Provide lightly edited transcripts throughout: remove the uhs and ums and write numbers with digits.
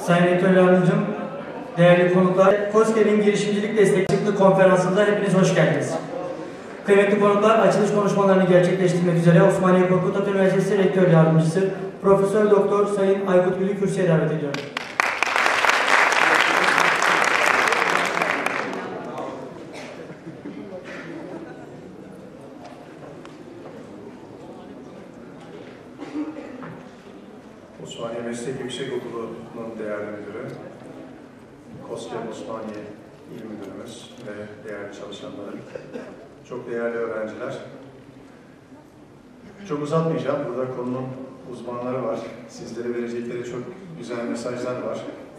Sayın Rektör Yardımcım, değerli konuklar, KOSGEB'in girişimcilik destekçilik konferansında hepiniz hoş geldiniz. Kıymetli konuklar, açılış konuşmalarını gerçekleştirmek üzere Osmaniye Korkut Ata Üniversitesi Rektör Yardımcısı Profesör Doktor Sayın Aykut Gül'ü kürsüye davet ediyorum. Osmaniye Meslek Yüksekokulu'nun değerli müdürü, KOSGEB Osmaniye İl Müdürümüz ve değerli çalışanları, çok değerli öğrenciler. Çok uzatmayacağım, burada konunun uzmanları var, sizlere verecekleri çok güzel mesajlar var.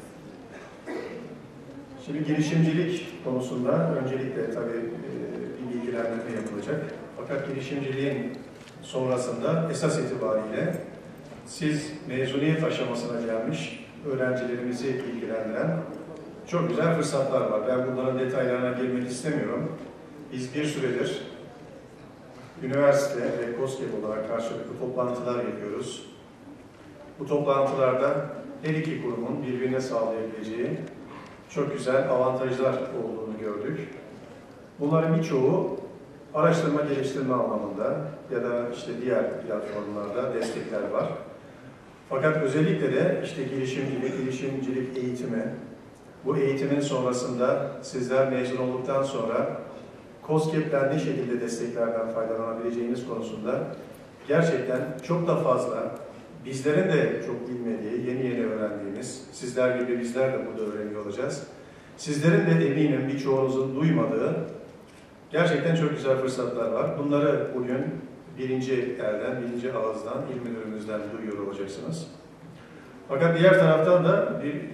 Şimdi girişimcilik konusunda öncelikle tabii bir bilgilendirme yapılacak. Fakat girişimciliğin sonrasında esas itibariyle siz mezuniyet aşamasına gelmiş öğrencilerimizi ilgilendiren çok güzel fırsatlar var. Ben bunların detaylarına girmek istemiyorum. Biz bir süredir üniversite ve KOSGEB olarak karşılıklı toplantılar yapıyoruz. Bu toplantılarda her iki kurumun birbirine sağlayabileceği çok güzel avantajlar olduğunu gördük. Bunların birçoğu araştırma geliştirme anlamında ya da işte diğer platformlarda destekler var. Fakat özellikle de işte girişimcilik eğitimi, bu eğitimin sonrasında sizler mezun olduktan sonra KOSGEB'den ne şekilde desteklerden faydalanabileceğiniz konusunda gerçekten çok da fazla, bizlerin de çok bilmediği, yeni öğrendiğimiz, sizler gibi bizler de burada öğreniyor olacağız. Sizlerin de eminim birçoğunuzun duymadığı gerçekten çok güzel fırsatlar var. Bunları bugün birinci elden, birinci ağızdan, il müdürümüzden duyuyor olacaksınız. Fakat diğer taraftan da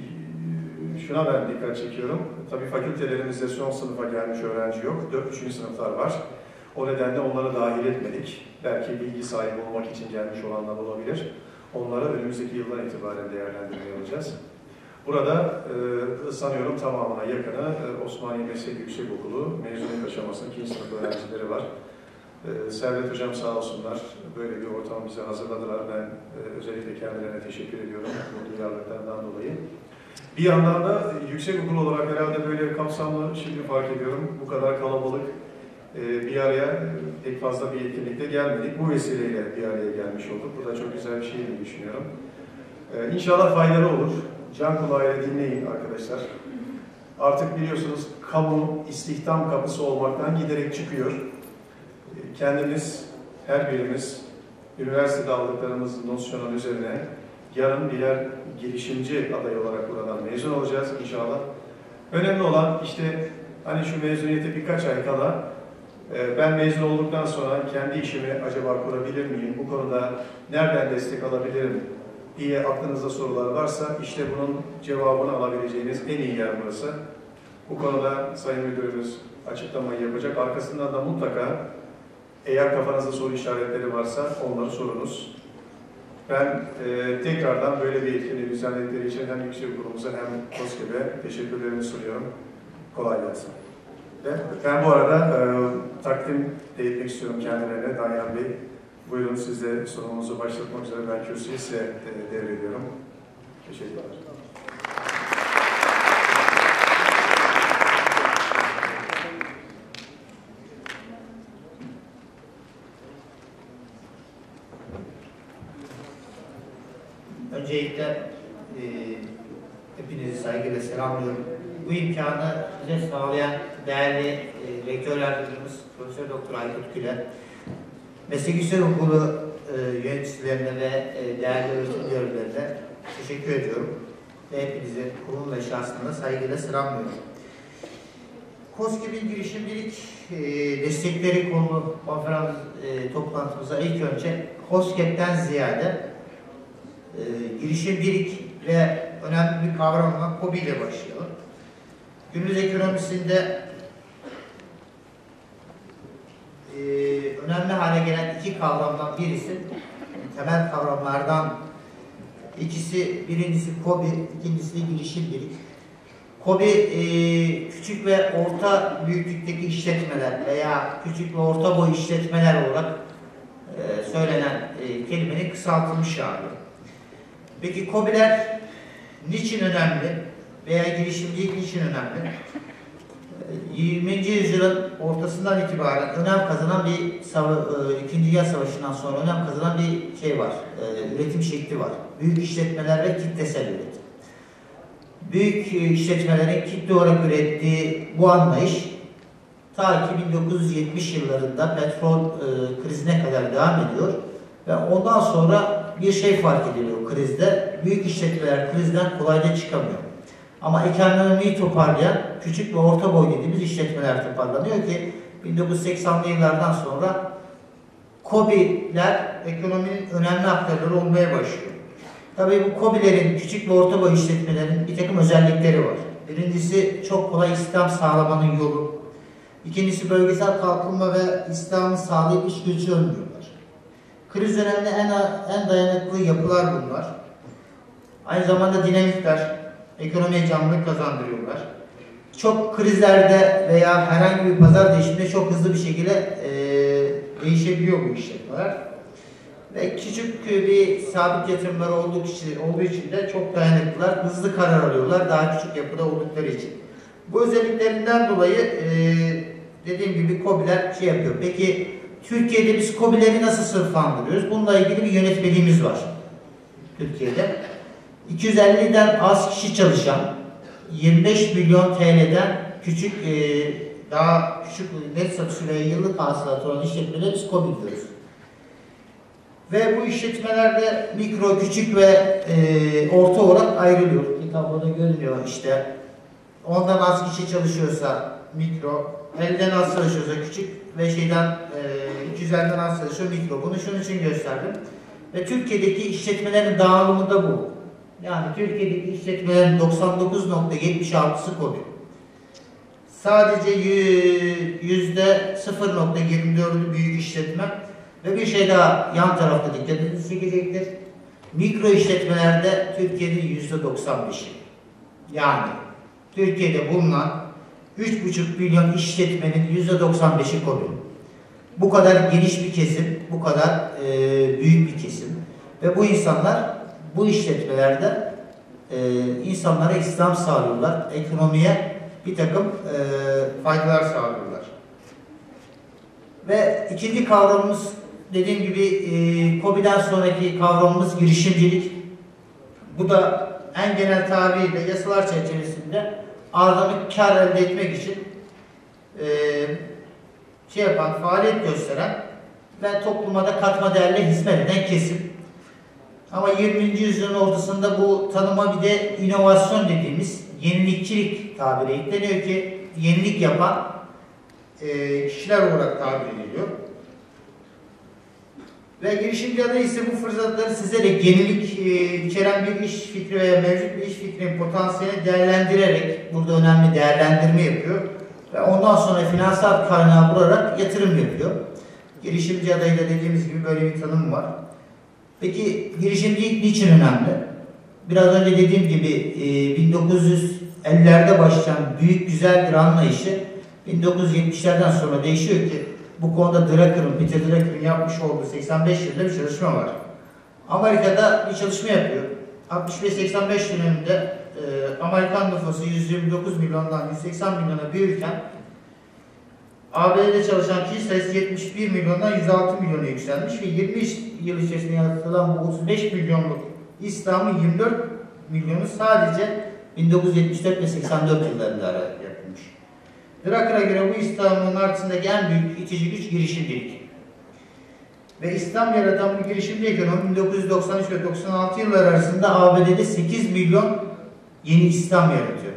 şuna ben dikkat çekiyorum. Tabii fakültelerimizde son sınıfa gelmiş öğrenci yok. 4-3. sınıflar var. O nedenle onları dahil etmedik. Belki bilgi sahibi olmak için gelmiş olanlar olabilir. Onları önümüzdeki yıldan itibaren değerlendirmeye alacağız. Burada sanıyorum tamamına yakını Osmaniye Meslek Yüksekokulu mezuniyet aşamasının 2. sınıf öğrencileri var. Servet Hocam sağ olsunlar, böyle bir ortam bize hazırladılar. Ben özellikle kendilerine teşekkür ediyorum bu duyarlılıklarından dolayı. Bir yandan da yüksekokul olarak herhalde böyle kapsamlı, şimdi fark ediyorum, bu kadar kalabalık bir araya pek fazla bir etkinlikte gelmedik. Bu vesileyle bir araya gelmiş olduk. Bu da çok güzel bir şey diye düşünüyorum. İnşallah faydalı olur. Can kulağıyla dinleyin arkadaşlar. Artık biliyorsunuz kamu istihdam kapısı olmaktan giderek çıkıyor. Kendimiz, her birimiz, üniversitede aldıklarımız nosyonel üzerine yarın birer girişimci aday olarak buradan mezun olacağız inşallah. Önemli olan işte hani şu mezuniyete birkaç ay kala ben mezun olduktan sonra kendi işimi acaba kurabilir miyim? Bu konuda nereden destek alabilirim diye aklınızda sorular varsa işte bunun cevabını alabileceğiniz en iyi yer burası. Bu konuda Sayın Müdürümüz açıklamayı yapacak. Arkasından da mutlaka eğer kafanızda soru işaretleri varsa onları sorunuz. Ben tekrardan böyle bir etkinliği düzenledikleri için hem Yüksekokulumuza hem KOSGEB'e teşekkürlerimi sunuyorum. Kolay gelsin. Ben bu arada takdim etmek istiyorum kendilerine. Danyan Bey, buyurun siz de sunumunuzu başlatmak üzere ben kürsüyü size devrediyorum. Teşekkürler. Öncelikle hepinizi saygıyla selamlıyorum. Bu imkanı bize sağlayan değerli Rektör Yardımcımız Profesör Doktor Aykut Gül'e, Meslek Yüksekokulu yöneticilerine ve değerli öğretim görevlilerine teşekkür ediyorum. Ve hepinizi kurum ve şahsına saygıyla selamlıyorum. KOSGEB'in girişimcilik destekleri konulu konferans toplantımıza ilk önce KOSGEB'den ziyade girişimcilik ve önemli bir kavram olan KOBİ ile başlayalım. Günümüz ekonomisinde önemli hale gelen iki kavramdan birisi, temel kavramlardan birincisi KOBİ, ikincisi de girişimcilik. KOBİ küçük ve orta büyüklükteki işletmeler veya küçük ve orta boy işletmeler olarak söylenen kelimenin kısaltılmış hali. Peki KOBİ'ler niçin önemli veya girişimcilik niçin önemli? 20. yüzyılın ortasından itibaren önem kazanan bir İkinci Dünya Savaşı'ndan sonra önem kazanan bir şey var, üretim şekli var. Büyük işletmeler ve kitlesel üretim. Büyük işletmelerin kitle olarak ürettiği bu anlayış ta ki 1970 yıllarında petrol krizine kadar devam ediyor ve ondan sonra bir şey fark ediliyor krizde. Büyük işletmeler krizden kolayca çıkamıyor. Ama ekonomiyi toparlayan küçük ve orta boy dediğimiz işletmeler toparlanıyor ki 1980'li yıllardan sonra KOBİ'ler ekonominin önemli aktörleri olmaya başlıyor. Tabii bu KOBİ'lerin, küçük ve orta boy işletmelerin bir takım özellikleri var. Birincisi çok kolay istihdam sağlamanın yolu. İkincisi bölgesel kalkınma ve istihdamı sağlayıp iş gücü önlüyorlar. Kriz döneminde en dayanıklı yapılar bunlar. Aynı zamanda dinamikler, ekonomiye canlılık kazandırıyorlar. Çok krizlerde veya herhangi bir pazar değişiminde çok hızlı bir şekilde değişebiliyor bu işletmeler. Ve küçük bir sabit yatırımları olduğu için de çok dayanıklılar, hızlı karar alıyorlar daha küçük yapıda oldukları için. Bu özelliklerinden dolayı dediğim gibi KOBİ'ler şey yapıyor. Peki Türkiye'de biz KOBİ'leri nasıl sınıflandırıyoruz? Bununla ilgili bir yönetmeliğimiz var Türkiye'de. 250'den az kişi çalışan, 25 milyon TL'den küçük, daha küçük net satış ve yıllık hasılatı olan işletmeleri biz KOBİ diyoruz. Ve bu işletmelerde mikro, küçük ve orta olarak ayrılıyor. Bir tabloda görünüyor işte. Ondan az kişi çalışıyorsa mikro, 50'den az çalışıyorsa küçük ve 250'den az çalışıyor mikro. Bunu şunun için gösterdim. Ve Türkiye'deki işletmelerin dağılımı da bu. Yani Türkiye'deki işletmelerin 99.76'sı KOBİ. Sadece %0.24'ü büyük işletme ve bir şey daha yan tarafta dikkatinizi çekecektir. Mikro işletmelerde Türkiye'de %95'i. Yani Türkiye'de bulunan 3,5 milyon işletmenin %95'i KOBİ. Bu kadar geniş bir kesim, bu kadar büyük bir kesim ve bu insanlar bu işletmelerde insanlara istihdam sağlıyorlar, ekonomiye bir takım faydalar sağlıyorlar. Ve ikinci kavramımız dediğim gibi KOBİ'den sonraki kavramımız girişimcilik. Bu da en genel tabiriyle yasalar çerçevesinde ardından kar elde etmek için faaliyet gösteren ve topluma da katma değerle hizmet eden kesim. Ama 20. yüzyılın ortasında bu tanıma bir de inovasyon dediğimiz yenilikçilik tabiri ekleniyor ki yenilik yapan kişiler olarak tabir ediliyor. Ve girişimci adayı ise bu fırsatları sizlere yenilik içeren bir iş fikri veya mevcut bir iş fikrinin potansiyelini değerlendirerek burada önemli değerlendirme yapıyor. Ve ondan sonra finansal kaynağı bularak yatırım yapıyor. Girişimci adayı da dediğimiz gibi böyle bir tanım var. Peki girişimcilik niçin önemli? Biraz önce dediğim gibi 1950'lerde başlayan büyük güzeldir anlayışı 1970'lerden sonra değişiyor ki bu konuda Peter Drucker'ın yapmış olduğu 85 yılında bir çalışma var. Amerika'da bir çalışma yapıyor. 65-85 döneminde Amerikan nüfusu 129 milyondan 180 milyona büyürken ABD'de çalışan kişi sayısı 71 milyondan 106 milyona yükselmiş ve 20 yıl içerisinde yaratılan bu 35 milyonluk İslam'ın 24 milyonu sadece 1974 ve 84 yıllarında yapılmış. Drucker'a göre bu İslam'ın arkasındaki en büyük itici güç girişimcilik. Ve İslam yaratan bu girişimci ekonomi 1993 ve 96 yılları arasında ABD'de 8 milyon yeni İslam yaratıyor.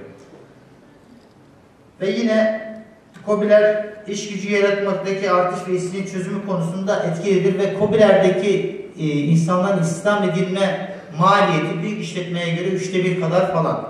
Ve yine KOBİ'ler iş gücü yaratmaktaki artış ve işsizliğin çözümü konusunda etkilidir ve KOBİ'lerdeki insanların istihdam edilme maliyeti büyük işletmeye göre 1/3 kadar falan.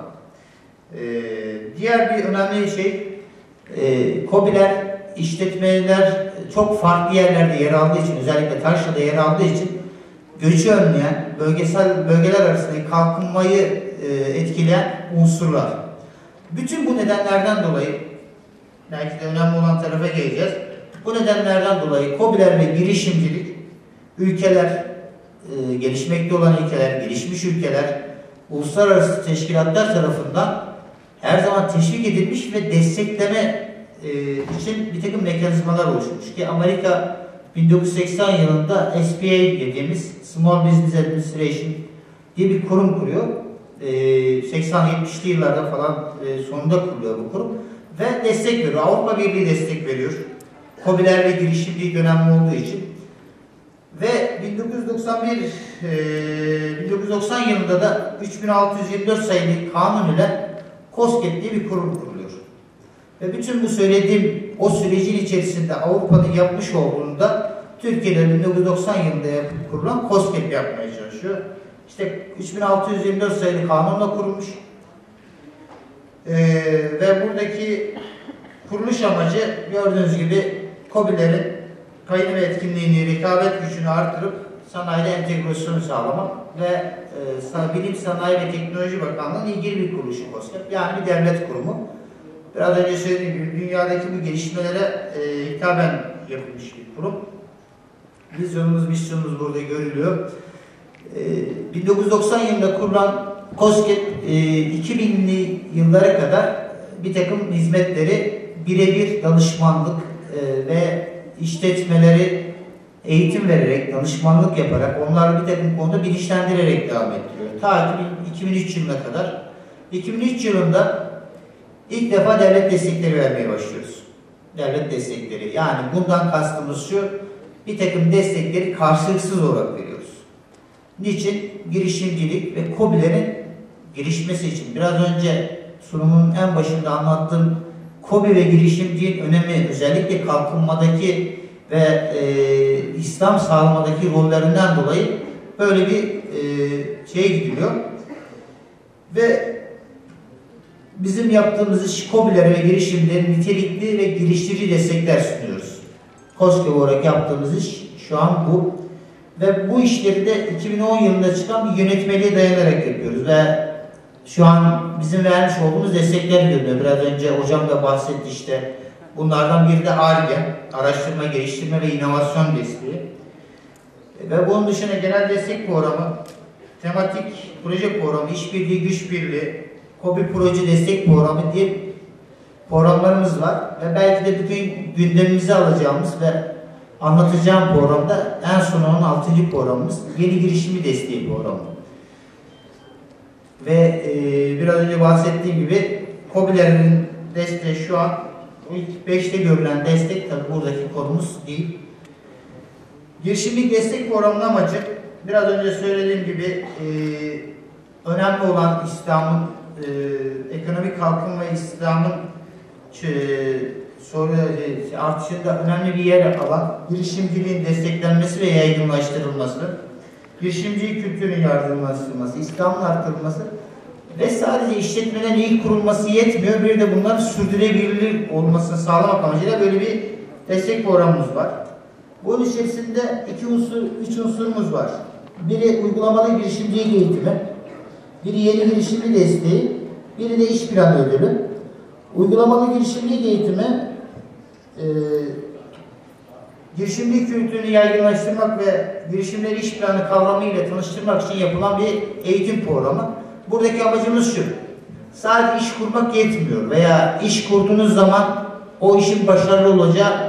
Diğer bir önemli şey KOBİ'ler, işletmeler çok farklı yerlerde yer aldığı için, özellikle taşrada yer aldığı için göçü önleyen, bölgeler arasındaki kalkınmayı etkileyen unsurlar. Bütün bu nedenlerden dolayı, belki de önemli olan tarafa geleceğiz. Bu nedenlerden dolayı KOBİ'ler ve girişimcilik ülkeler, gelişmekte olan ülkeler, gelişmiş ülkeler uluslararası teşkilatlar tarafından her zaman teşvik edilmiş ve destekleme için bir takım mekanizmalar oluşmuş ki Amerika 1980 yılında SBA dediğimiz Small Business Administration diye bir kurum kuruyor. 80-70'li yıllarda falan sonunda kuruluyor bu kurum ve destek veriyor. Avrupa Birliği destek veriyor. KOBİ'ler ve girişimcilik önemli olduğu için. Ve 1990 yılında da 3624 sayılı kanun ile KOSGEB diye bir kurum kuruluyor. Ve bütün bu söylediğim o sürecin içerisinde Avrupa'nın yapmış olduğunda Türkiye'de 1990 yılında kurulan KOSGEB yapmaya çalışıyor. İşte 3624 sayılı kanunla kurulmuş. Ve buradaki kuruluş amacı gördüğünüz gibi KOBİ'lerin payını ve etkinliğini, rekabet gücünü artırıp sanayide entegrasyonu sağlamak ve Bilim, Sanayi ve Teknoloji Bakanlığı'nın ilgili bir kuruluşu KOSGEB. Yani bir devlet kurumu. Biraz önce söylediğim gibi dünyadaki bu gelişmelere hitaben yapılmış bir kurum. Vizyonumuz, misyonumuz burada görülüyor. 1990 yılında kurulan KOSGEB 2000'li yıllara kadar bir takım hizmetleri birebir danışmanlık ve işletmeleri eğitim vererek, danışmanlık yaparak, onları bir takım konuda bilinçlendirerek devam ettiriyor. Ta ki 2003 yılına kadar. 2003 yılında ilk defa devlet destekleri vermeye başlıyoruz. Devlet destekleri. Yani bundan kastımız şu, bir takım destekleri karşılıksız olarak veriyoruz. Niçin? Girişimcilik ve KOBİ'lerin gelişmesi için. Biraz önce sunumun en başında anlattığım KOBİ ve girişimciliğin önemi, özellikle kalkınmadaki ve İslam sağlamadaki rollerinden dolayı böyle bir şeye gidiliyor. Ve bizim yaptığımız iş KOBİ'lere ve girişimlere nitelikli ve geliştirici destekler sunuyoruz. KOSGEB olarak yaptığımız iş şu an bu. Ve bu işleri de 2010 yılında çıkan bir yönetmeliğe dayanarak yapıyoruz. Ve şu an bizim vermiş olduğumuz destekler görünüyor. Biraz önce hocam da bahsetti işte. Bunlardan biri de ARGE, Araştırma, Geliştirme ve İnovasyon Desteği. Ve bunun dışında genel destek programı, tematik proje programı, işbirliği, güç birliği, KOBİ proje destek programı diye programlarımız var. Ve belki de bugün gündemimize alacağımız ve anlatacağım programda en son onun 6. programımız yeni girişimi desteği programı. Ve biraz önce bahsettiğim gibi KOBİ'lerin desteği şu an ilk 5'te görülen destek, tabi buradaki konumuz değil. Girişimcilik destek programının amacı biraz önce söylediğim gibi önemli olan İslam'ın ekonomik kalkınma ve İslam'ın artışında önemli bir yer alan girişimciliğin desteklenmesi ve yaygınlaştırılması, girişimcilik kültürünün yardımlaştırılması, İslam'ın arttırılması ve sadece işletmelerin iyi kurulması yetmiyor. Bir de bunların sürdürülebilir olmasını sağlamak amacıyla böyle bir destek programımız var. Bunun içerisinde 3 unsurumuz var. Biri uygulamalı girişimcilik eğitimi, biri yeni girişimci desteği, biri de iş planı ödülü. Uygulamalı girişimcilik eğitimi girişimcilik kültürünü yaygınlaştırmak ve girişimleri iş planı kavramıyla tanıştırmak için yapılan bir eğitim programı. Buradaki amacımız şu: sadece iş kurmak yetmiyor veya iş kurduğunuz zaman o işin başarılı olacağı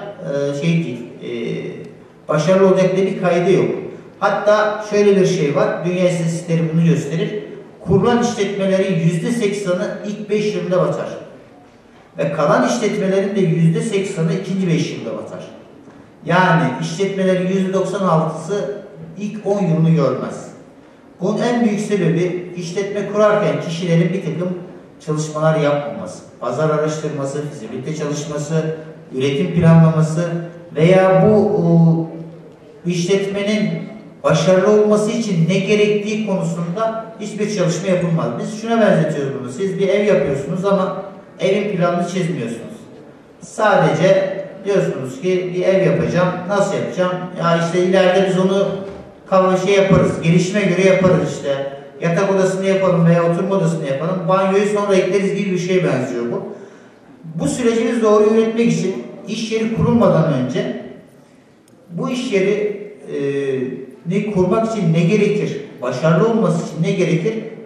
başarılı olacak diye bir kaydı yok. Hatta şöyle bir şey var, dünya istatistikleri bunu gösterir. Kurulan işletmelerin %80'ı ilk 5 yılında batar. Ve kalan işletmelerin de %80'ı ikinci 5 yılda batar. Yani işletmelerin %96'sı ilk 10 yılını görmez. Bunun en büyük sebebi işletme kurarken kişilerin bir takım çalışmalar yapmaması, pazar araştırması, fizibilite çalışması, üretim planlaması veya bu işletmenin başarılı olması için ne gerektiği konusunda hiçbir çalışma yapılmaz. Biz şuna benzetiyoruz bunu. Siz bir ev yapıyorsunuz ama evin planını çizmiyorsunuz. Sadece diyorsunuz ki bir ev yapacağım. Nasıl yapacağım? Ya işte ileride biz onu yaparız. Gelişime göre yaparız işte. Yatak odasını yapalım veya oturma odasını yapalım. Banyoyu sonra ekleriz gibi bir şeye benziyor bu. Bu süreci biz doğru yönetmek için iş yeri kurulmadan önce bu iş yeri kurmak için ne gerekir? Başarılı olması için ne gerekir?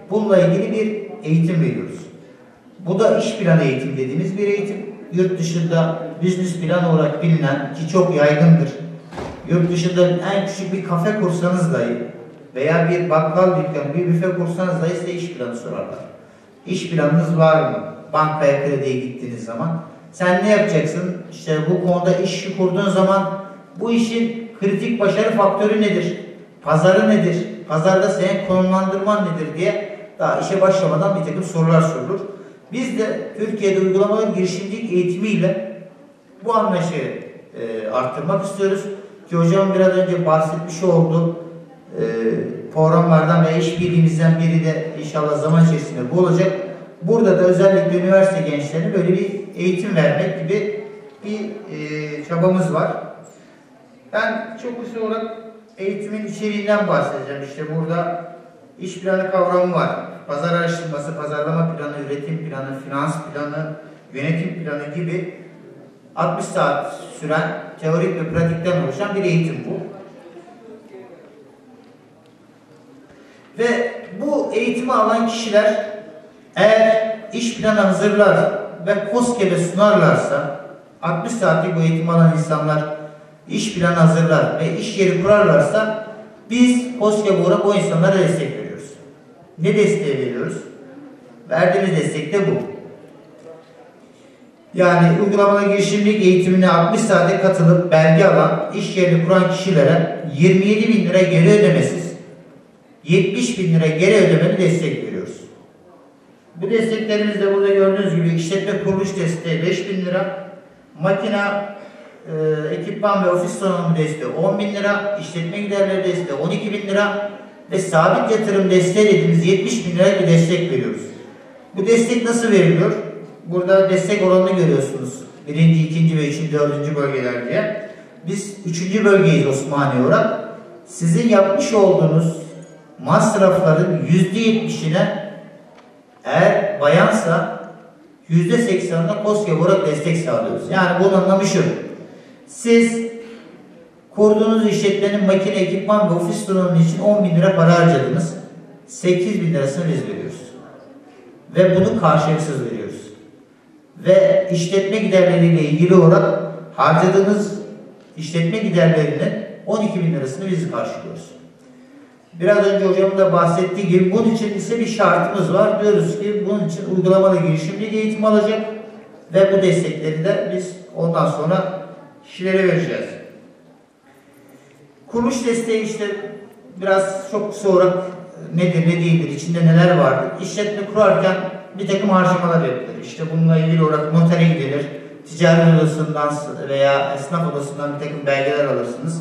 bununla ilgili bir eğitim veriyoruz. Bu da iş planı eğitim dediğimiz bir eğitim. Yurt dışında business plan olarak bilinen ki çok yaygındır. Yurt dışında en küçük bir kafe kursanız dahi veya bir bakkal dükkanı, bir büfe kursanız dahi size iş planı sorarlar. İş planınız var mı? Bankaya, krediye gittiğiniz zaman. Sen ne yapacaksın? İşte bu konuda iş kurduğun zaman bu işin kritik başarı faktörü nedir? Pazarı nedir? Pazarda senin konumlandırman nedir diye daha işe başlamadan bir takım sorular sorulur. Biz de Türkiye'de uygulamalı girişimcilik eğitimiyle bu anlayışı arttırmak istiyoruz. Ki hocam biraz önce bahsetmiş olduğu programlardan ve işbirliğimizden biri de inşallah zaman içerisinde bu olacak. Burada da özellikle üniversite gençlerine böyle bir eğitim vermek gibi bir çabamız var. Ben çok kısa olarak eğitimin içeriğinden bahsedeceğim. İşte burada iş planı kavramı var. Pazar araştırması, pazarlama planı, üretim planı, finans planı, yönetim planı gibi 60 saat süren teorik ve pratikten oluşan bir eğitim bu. Ve bu eğitimi alan kişiler eğer iş planı hazırlar ve KOSGEB'e sunarlarsa 60 saatlik bu eğitimi alan insanlar iş planı hazırlar ve iş yeri kurarlarsa biz KOSGEB olarak o insanlara destek veriyoruz. Ne desteği veriyoruz? Verdiğimiz destek de bu. Yani uygulamalı girişimcilik eğitimine 60 saate katılıp belge alan, iş yerini kuran kişilere 27 bin lira geri ödemesiz 70 bin lira geri ödemeli destek veriyoruz. Bu desteklerimiz de burada gördüğünüz gibi işletme kuruluş desteği 5 bin lira, makina, ekipman ve ofis donanımı desteği 10 bin lira, işletme giderleri desteği 12 bin lira ve sabit yatırım desteği dediğimiz 70 bin lira bir destek veriyoruz. Bu destek nasıl veriliyor? Burada destek oranını görüyorsunuz. 1. 2. ve 3. 4. bölgeler diye. Biz 3. bölgeyiz Osmaniye olarak. Sizin yapmış olduğunuz masrafların %70'ine eğer bayansa %80'ine KOSGEB olarak destek sağlıyoruz. Yani bunun anlamı şu. Siz kurduğunuz işletmenin makine, ekipman ve ofis donanımı için 10 bin lira para harcadınız. 8 bin lirasını biz veriyoruz. Ve bunu karşılıksız veriyoruz. Ve işletme giderleriyle ilgili olarak harcadığınız işletme giderlerinin 12 bin lirasını biz karşılıyoruz. Biraz önce hocamın da bahsettiği gibi bunun için ise bir şartımız var. Diyoruz ki bunun için uygulamalı girişimcilik eğitimi alacak ve bu destekleri de biz ondan sonra kişilere vereceğiz. Kuruluş desteği işte biraz çok kısa olarak nedir ne değildir, içinde neler vardır. İşletme kurarken bir takım harcamalar yapılır. İşte bununla ilgili olarak notere gidilir, ticaret odasından veya esnaf odasından bir takım belgeler alırsınız.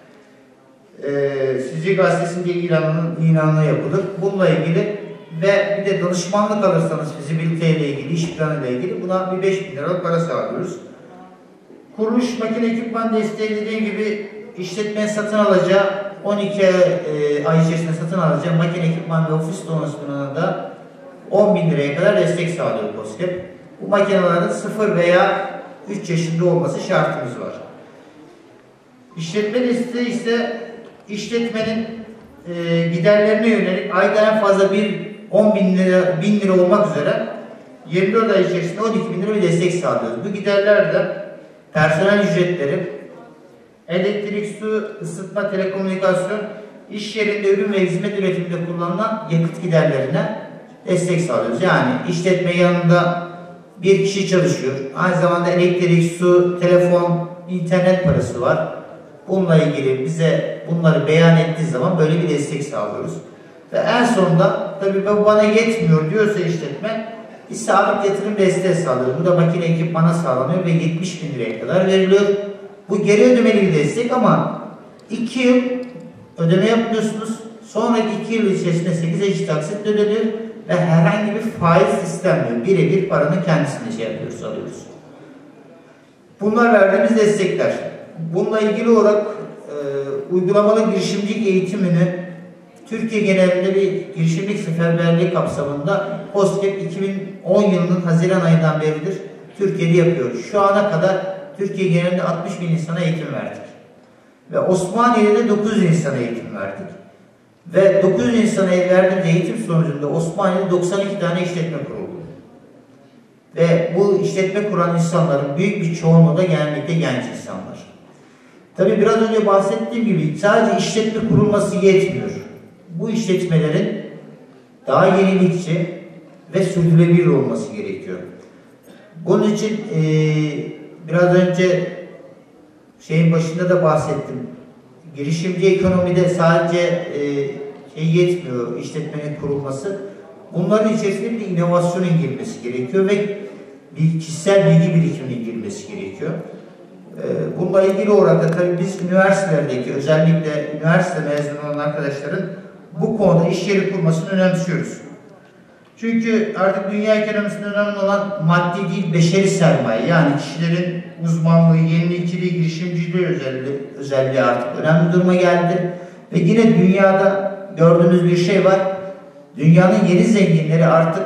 Sizce gazetesinde ilanı yapılır. Bununla ilgili ve bir de danışmanlık alırsanız fizibilite ile ilgili, iş planı ile ilgili buna bir 5 bin liralık para sağlıyoruz. Kuruluş makine ekipman desteği dediğim gibi işletmenin satın alacağı 12 ay içerisinde satın alacağı makine ekipman ve ofis donanımına da 10 bin liraya kadar destek sağlıyor KOSGEB. Bu makinelerin 0 veya 3 yaşında olması şartımız var. İşletme desteği ise işletmenin giderlerine yönelik ayda en fazla 10 bin lira olmak üzere 24 ay içerisinde 12 bin lira bir destek sağlıyoruz. Bu giderler de personel ücretleri, elektrik, su, ısıtma, telekomünikasyon, iş yerinde ürün ve hizmet üretiminde kullanılan yakıt giderlerine destek sağlıyoruz. Yani işletme yanında bir kişi çalışıyor. Aynı zamanda elektrik, su, telefon, internet parası var. Bununla ilgili bize bunları beyan ettiği zaman böyle bir destek sağlıyoruz. Ve en sonunda tabii bu bana yetmiyor diyorsa işletme bir sabit yatırım desteği sağlıyor. Bu da makine ekipmana sağlanıyor ve 70 bin liraya kadar veriliyor. Bu geri ödemeli bir destek ama 2 yıl ödeme yapmıyorsunuz. Sonraki 2 yıl içerisinde 8 eşit taksitle ödeniyor ve herhangi bir faiz sistem yok. Birebir paranın kendisini yapıyoruz, alıyoruz. Bunlar verdiğimiz destekler. Bununla ilgili olarak uygulamalı girişimcilik eğitimini Türkiye genelinde bir girişimcilik seferberliği kapsamında KOSGEB 2010 yılının Haziran ayından beridir Türkiye'de yapıyor. Şu ana kadar Türkiye genelinde 60 bin insana eğitim verdik. Ve Osmaniye'de de 900 insana eğitim verdik. Ve 900 insana el verdiğimiz eğitim sonucunda Osmaniye'de 92 tane işletme kuruldu. Ve bu işletme kuran insanların büyük bir çoğunluğu da genellikle genç insanlar. Tabii biraz önce bahsettiğim gibi sadece işletme kurulması yetmiyor. Bu işletmelerin daha yenilikçi ve sürdürülebilir olması gerekiyor. Bunun için biraz önce şeyin başında da bahsettim. Girişimci ekonomide sadece yetmiyor işletmenin kurulması. Bunların içerisinde bir inovasyonun girmesi gerekiyor ve bir kişisel bilgi birikiminin girmesi gerekiyor. Bununla ilgili olarak da tabii biz üniversitelerdeki, özellikle üniversite mezunu olan arkadaşların bu konuda iş yeri kurmasını önemsiyoruz. Çünkü artık dünya ekonomisinde önemli olan maddi değil, beşeri sermaye. Yani kişilerin uzmanlığı, yenilikçiliği, girişimciliği özelliği artık önemli duruma geldi. Ve yine dünyada gördüğümüz bir şey var. Dünyanın yeni zenginleri artık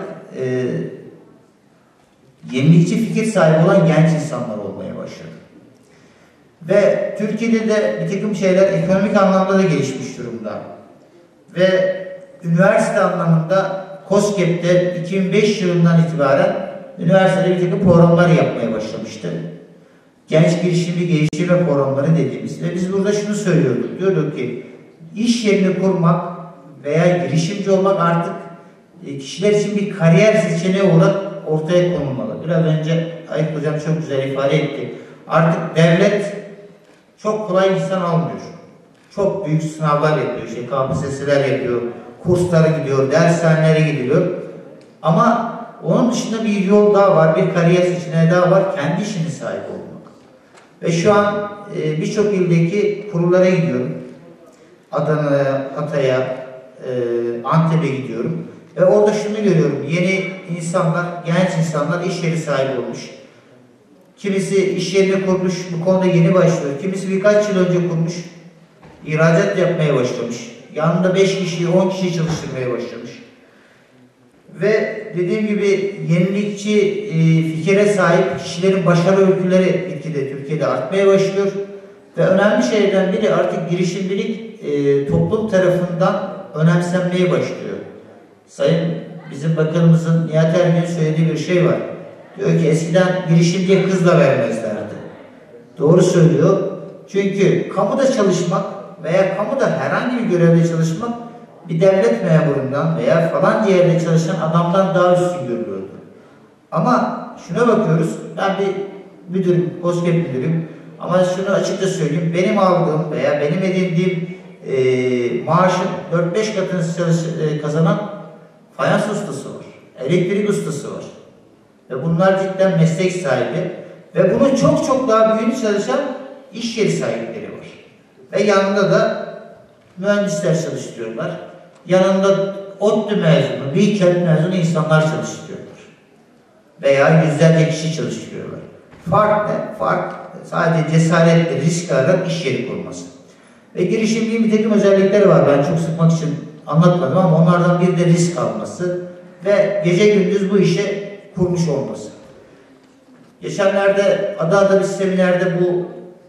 yenilikçi fikir sahibi olan genç insanlar olmaya başladı. Ve Türkiye'de de bir takım şeyler ekonomik anlamda da gelişmiş durumda. Ve üniversite anlamında KOSGEB'de 2005 yılından itibaren üniversitede bir takım programlar yapmaya başlamıştı. Genç girişimci geliştirme programları dediğimiz. Ve biz burada şunu söylüyorduk. Diyorduk ki iş yerini kurmak veya girişimci olmak artık kişiler için bir kariyer seçeneği olarak ortaya konulmalı. Biraz önce Aykut Hocam çok güzel ifade etti. Artık devlet çok kolay insan almıyor. Çok büyük sınavlar yapıyor. KPSS'ler yapıyor. Kurslara gidiyor, dershanelere gidiliyor. Ama onun dışında bir yol daha var, bir kariyer seçeneği daha var. Kendi işine sahip olmak. Ve şu an birçok ildeki kurullara gidiyorum. Adana'ya, Hatay'a, Antep'e gidiyorum. Ve orada şunu görüyorum. Yeni insanlar, genç insanlar iş yeri sahibi olmuş. Kimisi iş yerini kurmuş, bu konuda yeni başlıyor. Kimisi birkaç yıl önce kurmuş, ihracat yapmaya başlamış. Yanında 5 kişiyi, 10 kişiyi çalıştırmaya başlamış. Ve dediğim gibi yenilikçi fikre sahip kişilerin başarı öyküleri gitgide Türkiye'de artmaya başlıyor. Ve önemli şeylerden biri artık girişimcilik toplum tarafından önemsenmeye başlıyor. Sayın bizim bakanımızın Nihat Ergen'in söylediği bir şey var. Diyor ki eskiden girişimciye kız da vermezlerdi. Doğru söylüyor. Çünkü kamuda çalışmak veya kamuda herhangi bir görevde çalışmak bir devlet memurundan veya falan yerde çalışan adamdan daha üstün görülüyordu. Ama şuna bakıyoruz, ben bir müdürüm, KOSGEB müdürüm ama şunu açıkça söyleyeyim, benim aldığım veya benim edindiğim maaşın 4-5 katını kazanan fayans ustası var, elektrik ustası var. Ve bunlar cidden meslek sahibi ve bunun çok çok daha büyüğünü çalışan iş yeri sahipleri var. Ve yanında da mühendisler çalıştırıyorlar. Yanında ODTÜ mezunu, Bilkent mezunu insanlar çalıştırıyorlar. Veya yüzlerce kişi çalıştırıyorlar. Fark ne? Fark sadece cesaretle, risk alarak iş yeri kurması. Ve girişimciliğin bir takım özellikleri var. Ben çok sıkmak için anlatmadım ama onlardan biri de risk alması ve gece gündüz bu işe kurmuş olması. Geçenlerde Adana'da bir seminerde bu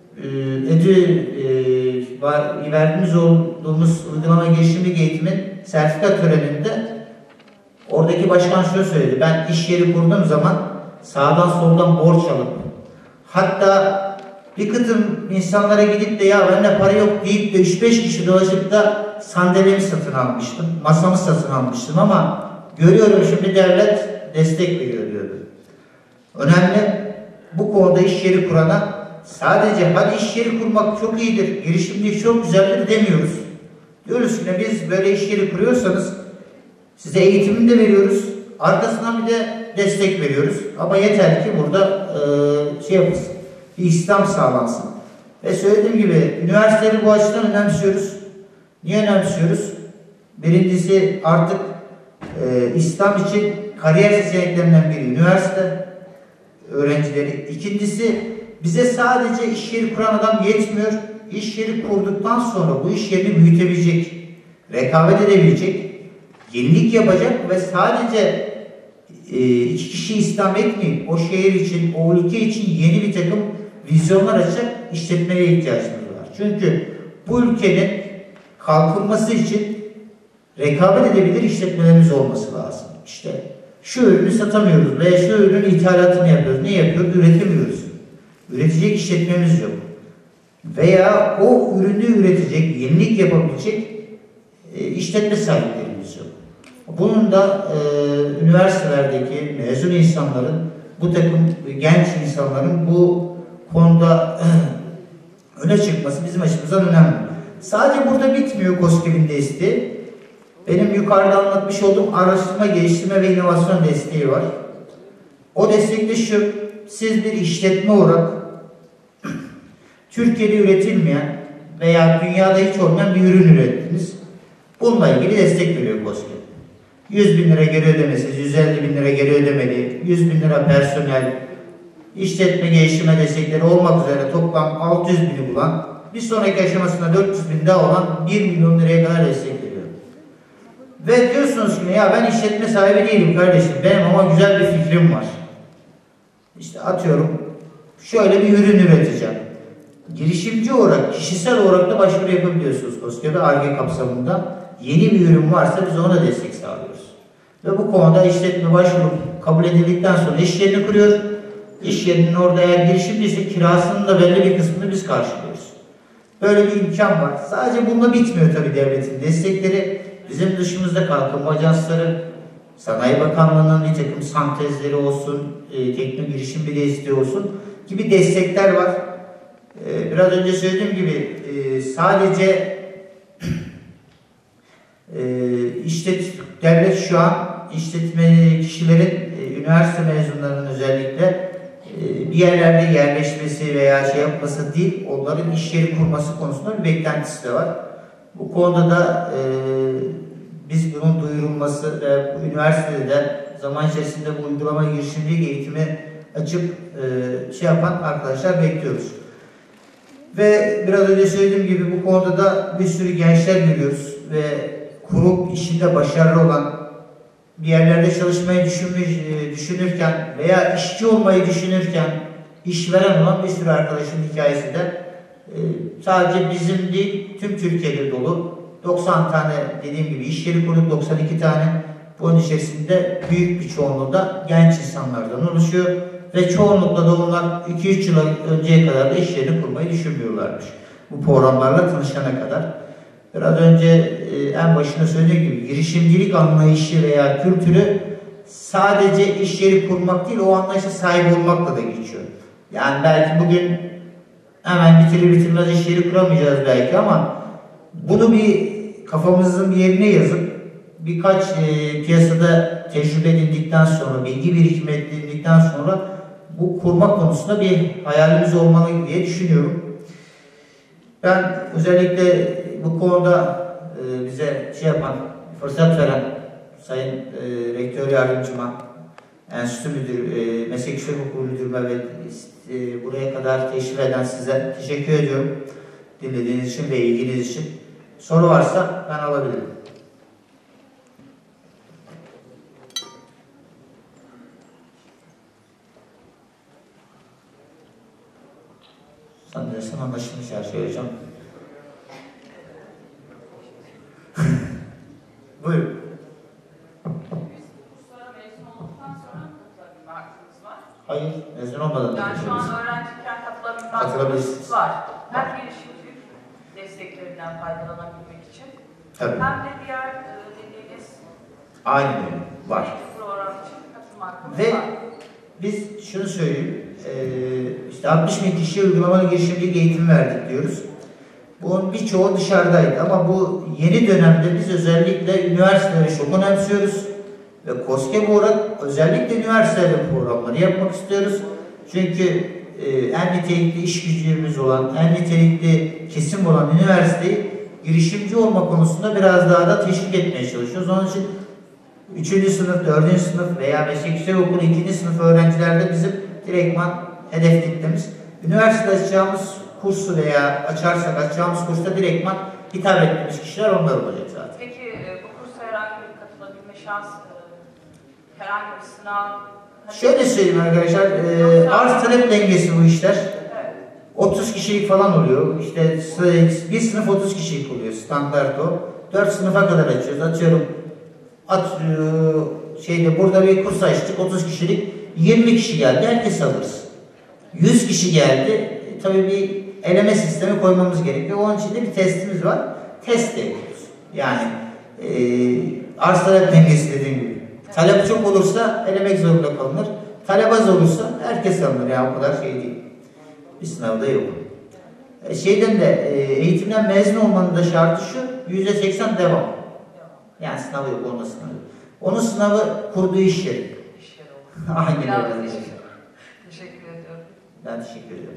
verdiğimiz olduğumuz uygulama girişimcilik eğitimin sertifika töreninde oradaki başkan şunu söyledi. Ben iş yeri kurduğum zaman sağdan soldan borç alıp hatta bir kısım insanlara gidip de ya bende para yok deyip de 3-5 kişi dolaşıp da sandalyemi satın almıştım. Masamı satın almıştım ama görüyorum şimdi devlet destek veriyor diyordu. Önemli bu konuda iş yeri kurana sadece hadi iş yeri kurmak çok iyidir, girişimcilik çok güzeldir demiyoruz. Diyoruz ki biz böyle iş yeri kuruyorsanız size eğitimini de veriyoruz, arkasından bir de destek veriyoruz. Ama yeter ki burada yapılsın, bir İslam sağlansın. Ve söylediğim gibi üniversiteleri bu açıdan önemsiyoruz. Niye önemsiyoruz? Birincisi artık İslam için kariyer seçeneklerinden biri üniversite öğrencileri. İkincisi bize sadece iş yeri kuran adam yetmiyor. İş yeri kurduktan sonra bu iş yerini büyütebilecek, rekabet edebilecek, yenilik yapacak ve sadece iki kişi istihdam etmeyip o şehir için, o ülke için yeni bir takım vizyonlar açacak işletmeye ihtiyacımız var. Çünkü bu ülkenin kalkınması için rekabet edebilir işletmelerimiz olması lazım. İşte şu ürünü satamıyoruz veya şu ürünün ithalatını yapıyoruz. Ne yapıyoruz? Üretemiyoruz. Üretecek işletmemiz yok. Veya o ürünü üretecek, yenilik yapabilecek işletme sahiplerimiz yok. Bunun da üniversitelerdeki mezun insanların, bu takım genç insanların bu konuda öne çıkması bizim açımızdan önemli. Sadece burada bitmiyor KOSGEB'in desteği. Benim yukarıda anlatmış olduğum araştırma, geliştirme ve inovasyon desteği var. O destek de şu: siz bir işletme olarak Türkiye'de üretilmeyen veya dünyada hiç olmayan bir ürün ürettiniz. Bununla ilgili destek veriyor KOSGEB. 100 bin lira geri ödemesiz, 150 bin lira geri ödemeli, 100 bin lira personel, işletme geliştirme destekleri olmak üzere toplam 600 bini bulan, bir sonraki aşamasında 400 bin daha olan 1 milyon liraya kadar destek veriyor. Ve diyorsunuz ki ya ben işletme sahibi değilim kardeşim, benim ama güzel bir fikrim var. İşte atıyorum şöyle bir ürün üreteceğim. Girişimci olarak, kişisel olarak da başvuru yapabiliyorsunuz KOSGEB'e Ar-Ge kapsamında. Yeni bir ürün varsa biz ona destek sağlıyoruz. Ve bu konuda işletme başvuru kabul edildikten sonra iş yerini kuruyor. İş yerinin orada eğer girişimciyse kirasının da belli bir kısmını biz karşılıyoruz. Böyle bir imkan var. Sadece bununla bitmiyor tabii devletin destekleri. Bizim dışımızda kalkınma ajansları, Sanayi Bakanlığı'nın bir takım sentezleri olsun, teknik girişim bir desteği olsun gibi destekler var. Biraz önce söylediğim gibi sadece devlet şu an işletme kişilerin, üniversite mezunlarının özellikle bir yerlerde yerleşmesi veya şey yapması değil, onların iş yeri kurması konusunda bir beklentisi de var. Bu konuda da biz bunun duyurulması ve bu üniversitede de zaman içerisinde bu uygulama girişimcilik eğitimi açıp şey yapan arkadaşlar bekliyoruz. Ve biraz önce söylediğim gibi bu konuda da bir sürü gençler görüyoruz ve kurup işinde başarılı olan, bir yerlerde çalışmayı düşünürken veya işçi olmayı düşünürken işveren olan bir sürü arkadaşın hikayesi de sadece bizim değil tüm Türkiye'de dolu. 90 tane dediğim gibi iş yeri kurduk, 92 tane. Bunun içerisinde büyük bir çoğunluğu da genç insanlardan oluşuyor. Ve çoğunlukla da onlar 2-3 yıl önceye kadar da iş yerini kurmayı düşünmüyorlarmış. Bu programlarla tanışana kadar. Biraz önce en başında söylediğim gibi girişimcilik anlayışı veya kültürü sadece iş yeri kurmak değil, o anlayışa sahip olmakla da geçiyor. Yani belki bugün hemen bitirir bitirmez iş yeri kuramayacağız belki ama bunu bir kafamızın bir yerine yazıp birkaç piyasada tecrübe edindikten sonra, bilgi birikimi edindikten sonra bu kurma konusunda bir hayalimiz olmalı diye düşünüyorum. Ben özellikle bu konuda bize şey yapan, fırsat veren Sayın Rektör Yardımcıma, Enstitü Müdürü, Meslek Yüksek Okulu Müdürüme ve buraya kadar teşrif eden size teşekkür ediyorum. Dinlediğiniz için ve ilginiz için. Soru varsa ben alabilirim. Sanırsam anlaşılmış her şey hocam. Buyurun. Hayır, mezun olmadan. Yani şu an öğrenciyken katılabilme hakkımız var. Hem girişimcilik desteklerinden faydalanabilmek için, tabii, hem de diğer dediğiniz aynı öyle var. Program için katılma hakkımız ve var. Biz şunu söyleyeyim, işte 60 bin kişiye uygulamalı girişimcilik eğitim verdik diyoruz. Bunun birçoğu dışarıdaydı ama bu yeni dönemde biz özellikle üniversitelere çok önemsiyoruz. Ve KOSGEB olarak özellikle üniversitede programları yapmak istiyoruz. Çünkü en nitelikli iş gücümüz olan, en nitelikli kesim olan üniversiteyi girişimci olma konusunda biraz daha da teşvik etmeye çalışıyoruz. Onun için 3. sınıf, 4. sınıf veya Meslek Yüksek Okulu 2. sınıf öğrencilerde bizim direktman hedef kitlemiz. Üniversitede açacağımız kursu veya açacağımız kursta direktman hitap ettiğimiz kişiler onlar olacak zaten. Peki bu kursa herhangi bir katılabilme şansı, herhangi bir sınav? Şöyle söyleyeyim arkadaşlar, arz talep dengesi bu işler. Evet. 30 kişilik falan oluyor. İşte bir sınıf 30 kişilik oluyor, standart o. 4 sınıfa kadar açıyoruz. Atıyorum burada bir kurs açtık 30 kişilik 20 kişi geldi herkes alırız. 100 kişi geldi tabii bir eleme sistemi koymamız gerekiyor. Onun için de bir testimiz var. Test de yapıyoruz. Yani arz talep dengesi dediğim gibi. Talep çok olursa elemek zorunda kalınır. Talep az olursa herkes alınır. Yani o kadar şey değil. Bir sınavda yok. Eğitimden mezun olmanın da şartı şu, %80 devam. Yani sınavı yok, onun sınavı. Onun sınavı kurduğu iş yeri. Aynen öyle. Teşekkür ediyorum. Ben teşekkür ediyorum.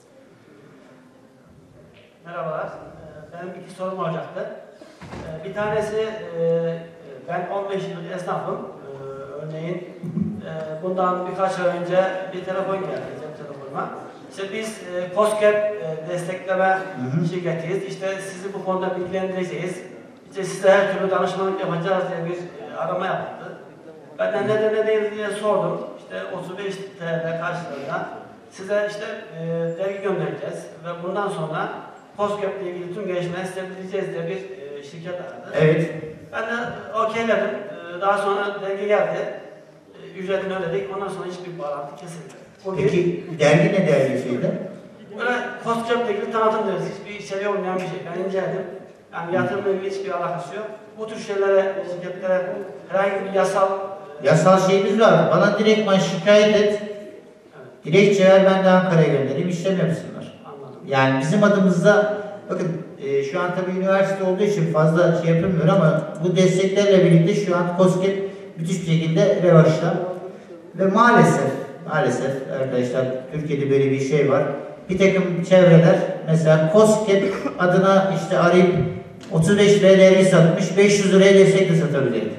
Merhabalar. Benim iki sorum olacaktı. Bir tanesi, ben 15 yıllık esnafım. Örneğin bundan birkaç ay önce bir telefon geldi cep telefonuma. İşte biz KOSGEB destekleme şirketiyiz. İşte sizi bu konuda bilgilendireceğiz. İşte size her türlü danışmanlık yapacağız diye bir arama yapıldı. Ben de ne değil diye sordum. İşte 35 TL karşılığında size işte dergi göndereceğiz ve bundan sonra KOSGEB ile ilgili tüm gelişmeleri size bildireceğiz diye bir şirket aradı. Evet. Ben de okeyledim. Daha sonra dergi geldi. Ücretini ödedik. Ondan sonra hiçbir bağlantı kesildi. Peki dergi ne dergisiydi? Böyle KOSGEB ile ilgili tanıtım deriz. Hiçbir içeriği olmayan bir şey. Ben inceledim. Yani yatırımla ilgili hiçbir alakası yok. Bu tür şeylere, şirketlere herhangi bir yasal şeyimiz var. Bana direktman şikayet et. Evet. Dilekçe ver, ben de Ankara'ya göndereyim, işlem yapsınlar. Anladım. Yani bizim adımızda, bakın şu an tabii üniversite olduğu için fazla şey yapılmıyor ama bu desteklerle birlikte şu an KOSGEB müthiş bir şekilde revaçta. Ve maalesef arkadaşlar Türkiye'de böyle bir şey var. Bir takım çevreler mesela KOSGEB adına işte arayıp 35 liraya dergi satmış, 500 liraya destek de satabilirdi.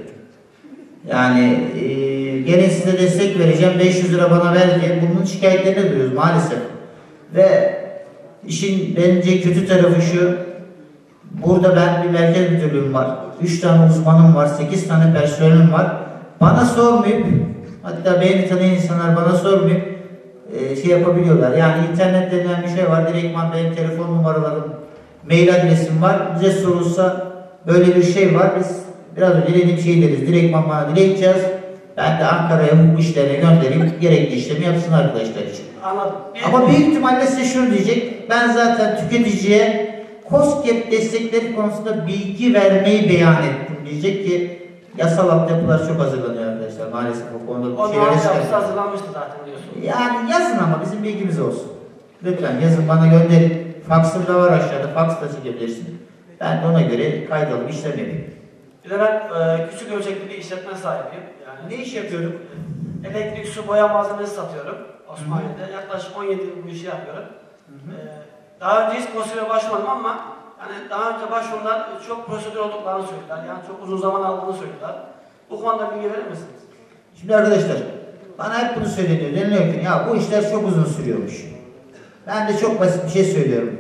Yani gelin size destek vereceğim, 500 lira bana ver diye bunun şikayetlerini duyuyoruz maalesef. Ve işin bence kötü tarafı şu, burada ben bir merkez müdürlüğüm var, 3 tane uzmanım var, 8 tane personelim var. Bana sormayıp, hatta beni tanıyan insanlar bana sormayıp şey yapabiliyorlar. Yani internet denilen bir şey var, direktman benim telefon numaralarım, mail adresim var. Bize sorulsa böyle bir şey var, biz biraz önce dediğim şey deriz, direktman bana dilekçe yaz, ben de Ankara'ya hukuk işlerine göndereyim, gerekli işlemi yapsın arkadaşlar için. Anladım. Ama büyük ihtimalle size şunu diyecek, ben zaten tüketiciye KOSGEB destekleri konusunda bilgi vermeyi beyan ettim diyecek ki yasal altyapılar çok hazırlanıyor arkadaşlar maalesef o konuda bir şeyler istedim. Hazırlanmıştı zaten diyorsun. Yani yazın ama bizim bilgimiz olsun. Lütfen yazın bana gönderin. Faksım da var aşağıda, faks da çekebilirsin. Ben de ona göre kaydalıp işlem yapayım. Bir de ben küçük ölçekli bir işletme sahibiyim. Yani ne iş yapıyorum? Elektrik, su, boya malzemesi satıyorum. Osmaniye'de yaklaşık 17 yıl bu işi yapıyorum. Daha önce hiç KOSGEB'e başvurmadım ama yani daha önce başvurular çok prosedür olduklarını söylediler. Yani çok uzun zaman aldığını söylediler. Bu konuda bilgi verir misiniz? Şimdi arkadaşlar, bana hep bunu söyleniyor. Deniliyor ki ya bu işler çok uzun sürüyormuş. Ben de çok basit bir şey söylüyorum.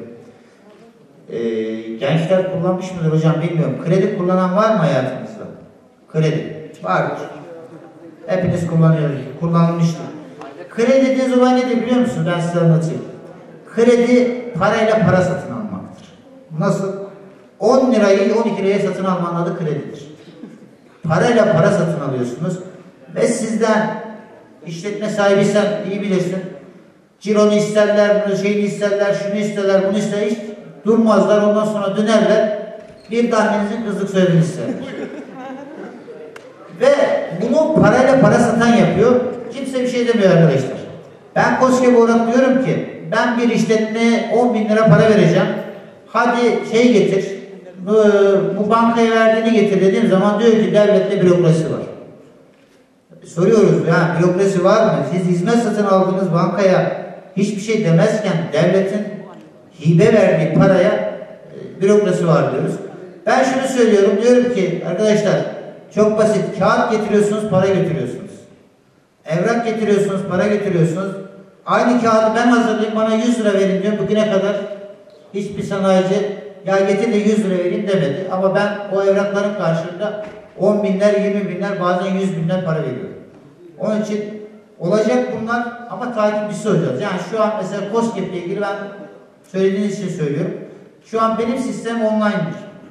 Gençler kullanmış mıdır hocam bilmiyorum. Kredi kullanan var mı hayatınızda? Kredi. Vardır. Hepiniz kullanıyoruz. Kullanmıştır. Kredi dediğiniz olay nedir biliyor musunuz? Ben size anlatayım. Kredi parayla para satın almaktır. Nasıl? 10 lirayı 12 liraya satın almanın adı kredidir. Parayla para satın alıyorsunuz ve sizden işletme sahibiysen iyi bilirsin. Cironu isterler, şeyini isterler, şunu isterler, bunu isterler. Hiç durmazlar, ondan sonra dönerler. Bir tanenizin kızlık soyadını isterler. Ve bunu parayla para satan yapıyor. Kimse bir şey demiyor arkadaşlar. Ben KOSGEB olarak diyorum ki ben bir işletmeye 10.000 lira para vereceğim. Hadi şey getir, bu bankaya verdiğini getir dediğim zaman diyor ki devlette bürokrasi var. Soruyoruz ya bürokrasi var mı? Siz hizmet satın aldığınız bankaya hiçbir şey demezken devletin hibe verdiği paraya bürokrasi var diyoruz. Ben şunu söylüyorum, diyorum ki arkadaşlar çok basit, kağıt getiriyorsunuz, para götürüyorsunuz. Evrak getiriyorsunuz, para götürüyorsunuz. Aynı kağıdı ben hazırlayayım, bana 100 lira verin diyor. Bugüne kadar hiçbir sanayici ya getir de 100 lira vereyim demedi. Ama ben o evrakların karşılığında 10 binler, 20 binler, bazen 100 binler para veriyorum. Onun için olacak bunlar ama takipçisi olacağız. Yani şu an mesela KOSGEB ile ilgili ben söylediğiniz için söylüyorum. Şu an benim sistemim online'dır.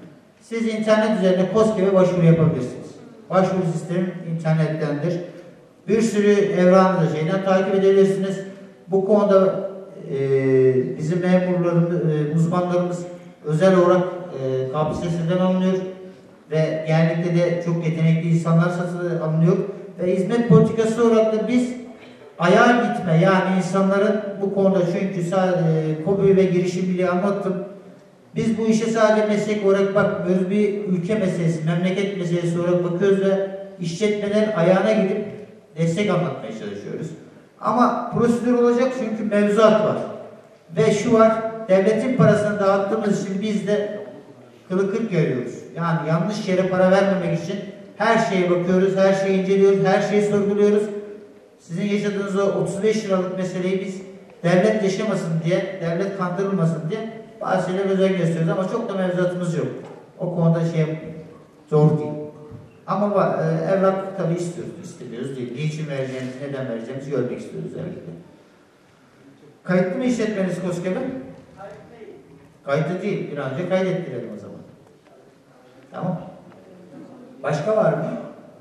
Siz internet üzerinde KOSGEB'e başvuru yapabilirsiniz. Başvuru sistemi internettendir. Bir sürü evranı da şeyden takip edebilirsiniz. Bu konuda bizim memurlarımız, uzmanlarımız özel olarak KPSS'den alınıyor ve genellikle de çok yetenekli insanlar satın alınıyor ve hizmet politikası olarak da biz ayağa gitme, yani insanların bu konuda, çünkü KOBİ ve girişimciliği anlattım. Biz bu işe sadece meslek olarak bakmıyoruz, bir ülke meselesi, memleket meselesi olarak bakıyoruz ve işletmelerin ayağına gidip destek anlatmaya çalışıyoruz. Ama prosedür olacak çünkü mevzuat var. Ve şu var, devletin parasını dağıttığımız için biz de kılı kırk görüyoruz. Yani yanlış yere para vermemek için her şeye bakıyoruz, her şeyi inceliyoruz, her şeyi sorguluyoruz. Sizin yaşadığınız o 35 liralık meseleyi biz devlet yaşamasın diye, devlet kandırılmasın diye bazı şeyler özen gösteriyoruz ama çok da mevzuatımız yok. O konuda zor değil. Ama evrak tabii istiyoruz, istemiyoruz değil. Niçin vereceğimiz, neden vereceğimizi görmek istiyoruz evrakta. Kayıtlı mı işletmeniz KOSGEB'e? Kayıtlı değil. Bir an önce kaydettirelim o zaman. Tamam. Başka var mı?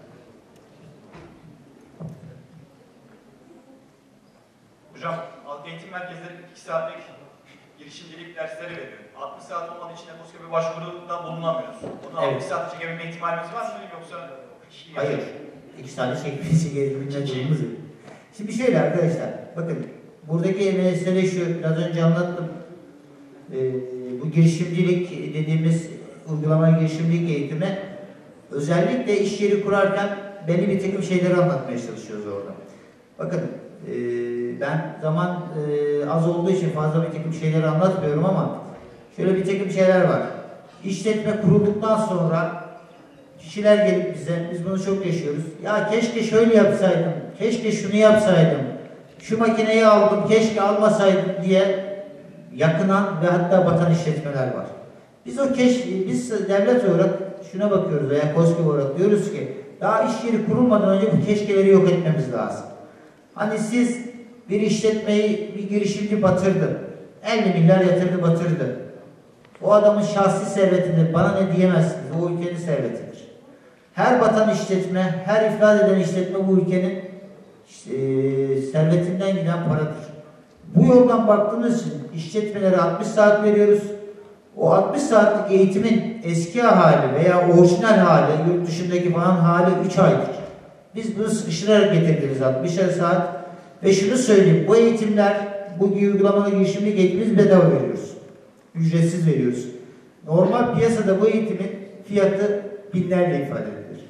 Hocam, halk eğitim merkezleri 2 saatlik girişimcilik dersleri veriyor. 60 saat olmadığı için KOSGEB'e başvuruda bulunamıyoruz. Onu 60 saat çekebilme ihtimalimiz var mı, yoksa kişi? Hayır. 2 saat çekmesi gerekiyor. Şimdi şöyle arkadaşlar, bakın buradaki mesele şu, biraz önce anlattım. Bu girişimcilik dediğimiz uygulama girişimcilik eğitimi özellikle iş yeri kurarken belli bir takım şeyleri anlatmaya çalışıyoruz orada. Bakın ben zaman az olduğu için fazla bir takım şeyleri anlatmıyorum ama şöyle bir takım şeyler var. İşletme kurulduktan sonra kişiler gelip bize, biz bunu çok yaşıyoruz. Ya keşke şöyle yapsaydım, keşke şunu yapsaydım, şu makineyi aldım, keşke almasaydım diye yakınan ve hatta batan işletmeler var. Biz devlet olarak şuna bakıyoruz veya KOSGEB olarak diyoruz ki daha iş yeri kurulmadan önce bu keşkeleri yok etmemiz lazım. Hani siz bir işletmeyi, bir girişimci batırdı. 50 milyar yatırdı, batırdı. O adamın şahsi servetidir. Bana ne diyemezsiniz. O ülkenin servetidir. Her batan işletme, her iflas eden işletme bu ülkenin servetinden giden paradır. Bu yoldan baktığımız için işletmelere 60 saat veriyoruz. O 60 saatlik eğitimin eski hali veya orijinal hali, yurt dışındaki falan hali 3 aydır. Biz bunu sıkıştırarak getirdiniz 60 saat. Ve şunu söyleyeyim, bu eğitimler, bu uygulamalı girişimcilik eğitimimiz bedava veriyoruz. Ücretsiz veriyoruz. Normal piyasada bu eğitimin fiyatı binlerle ifade edilir.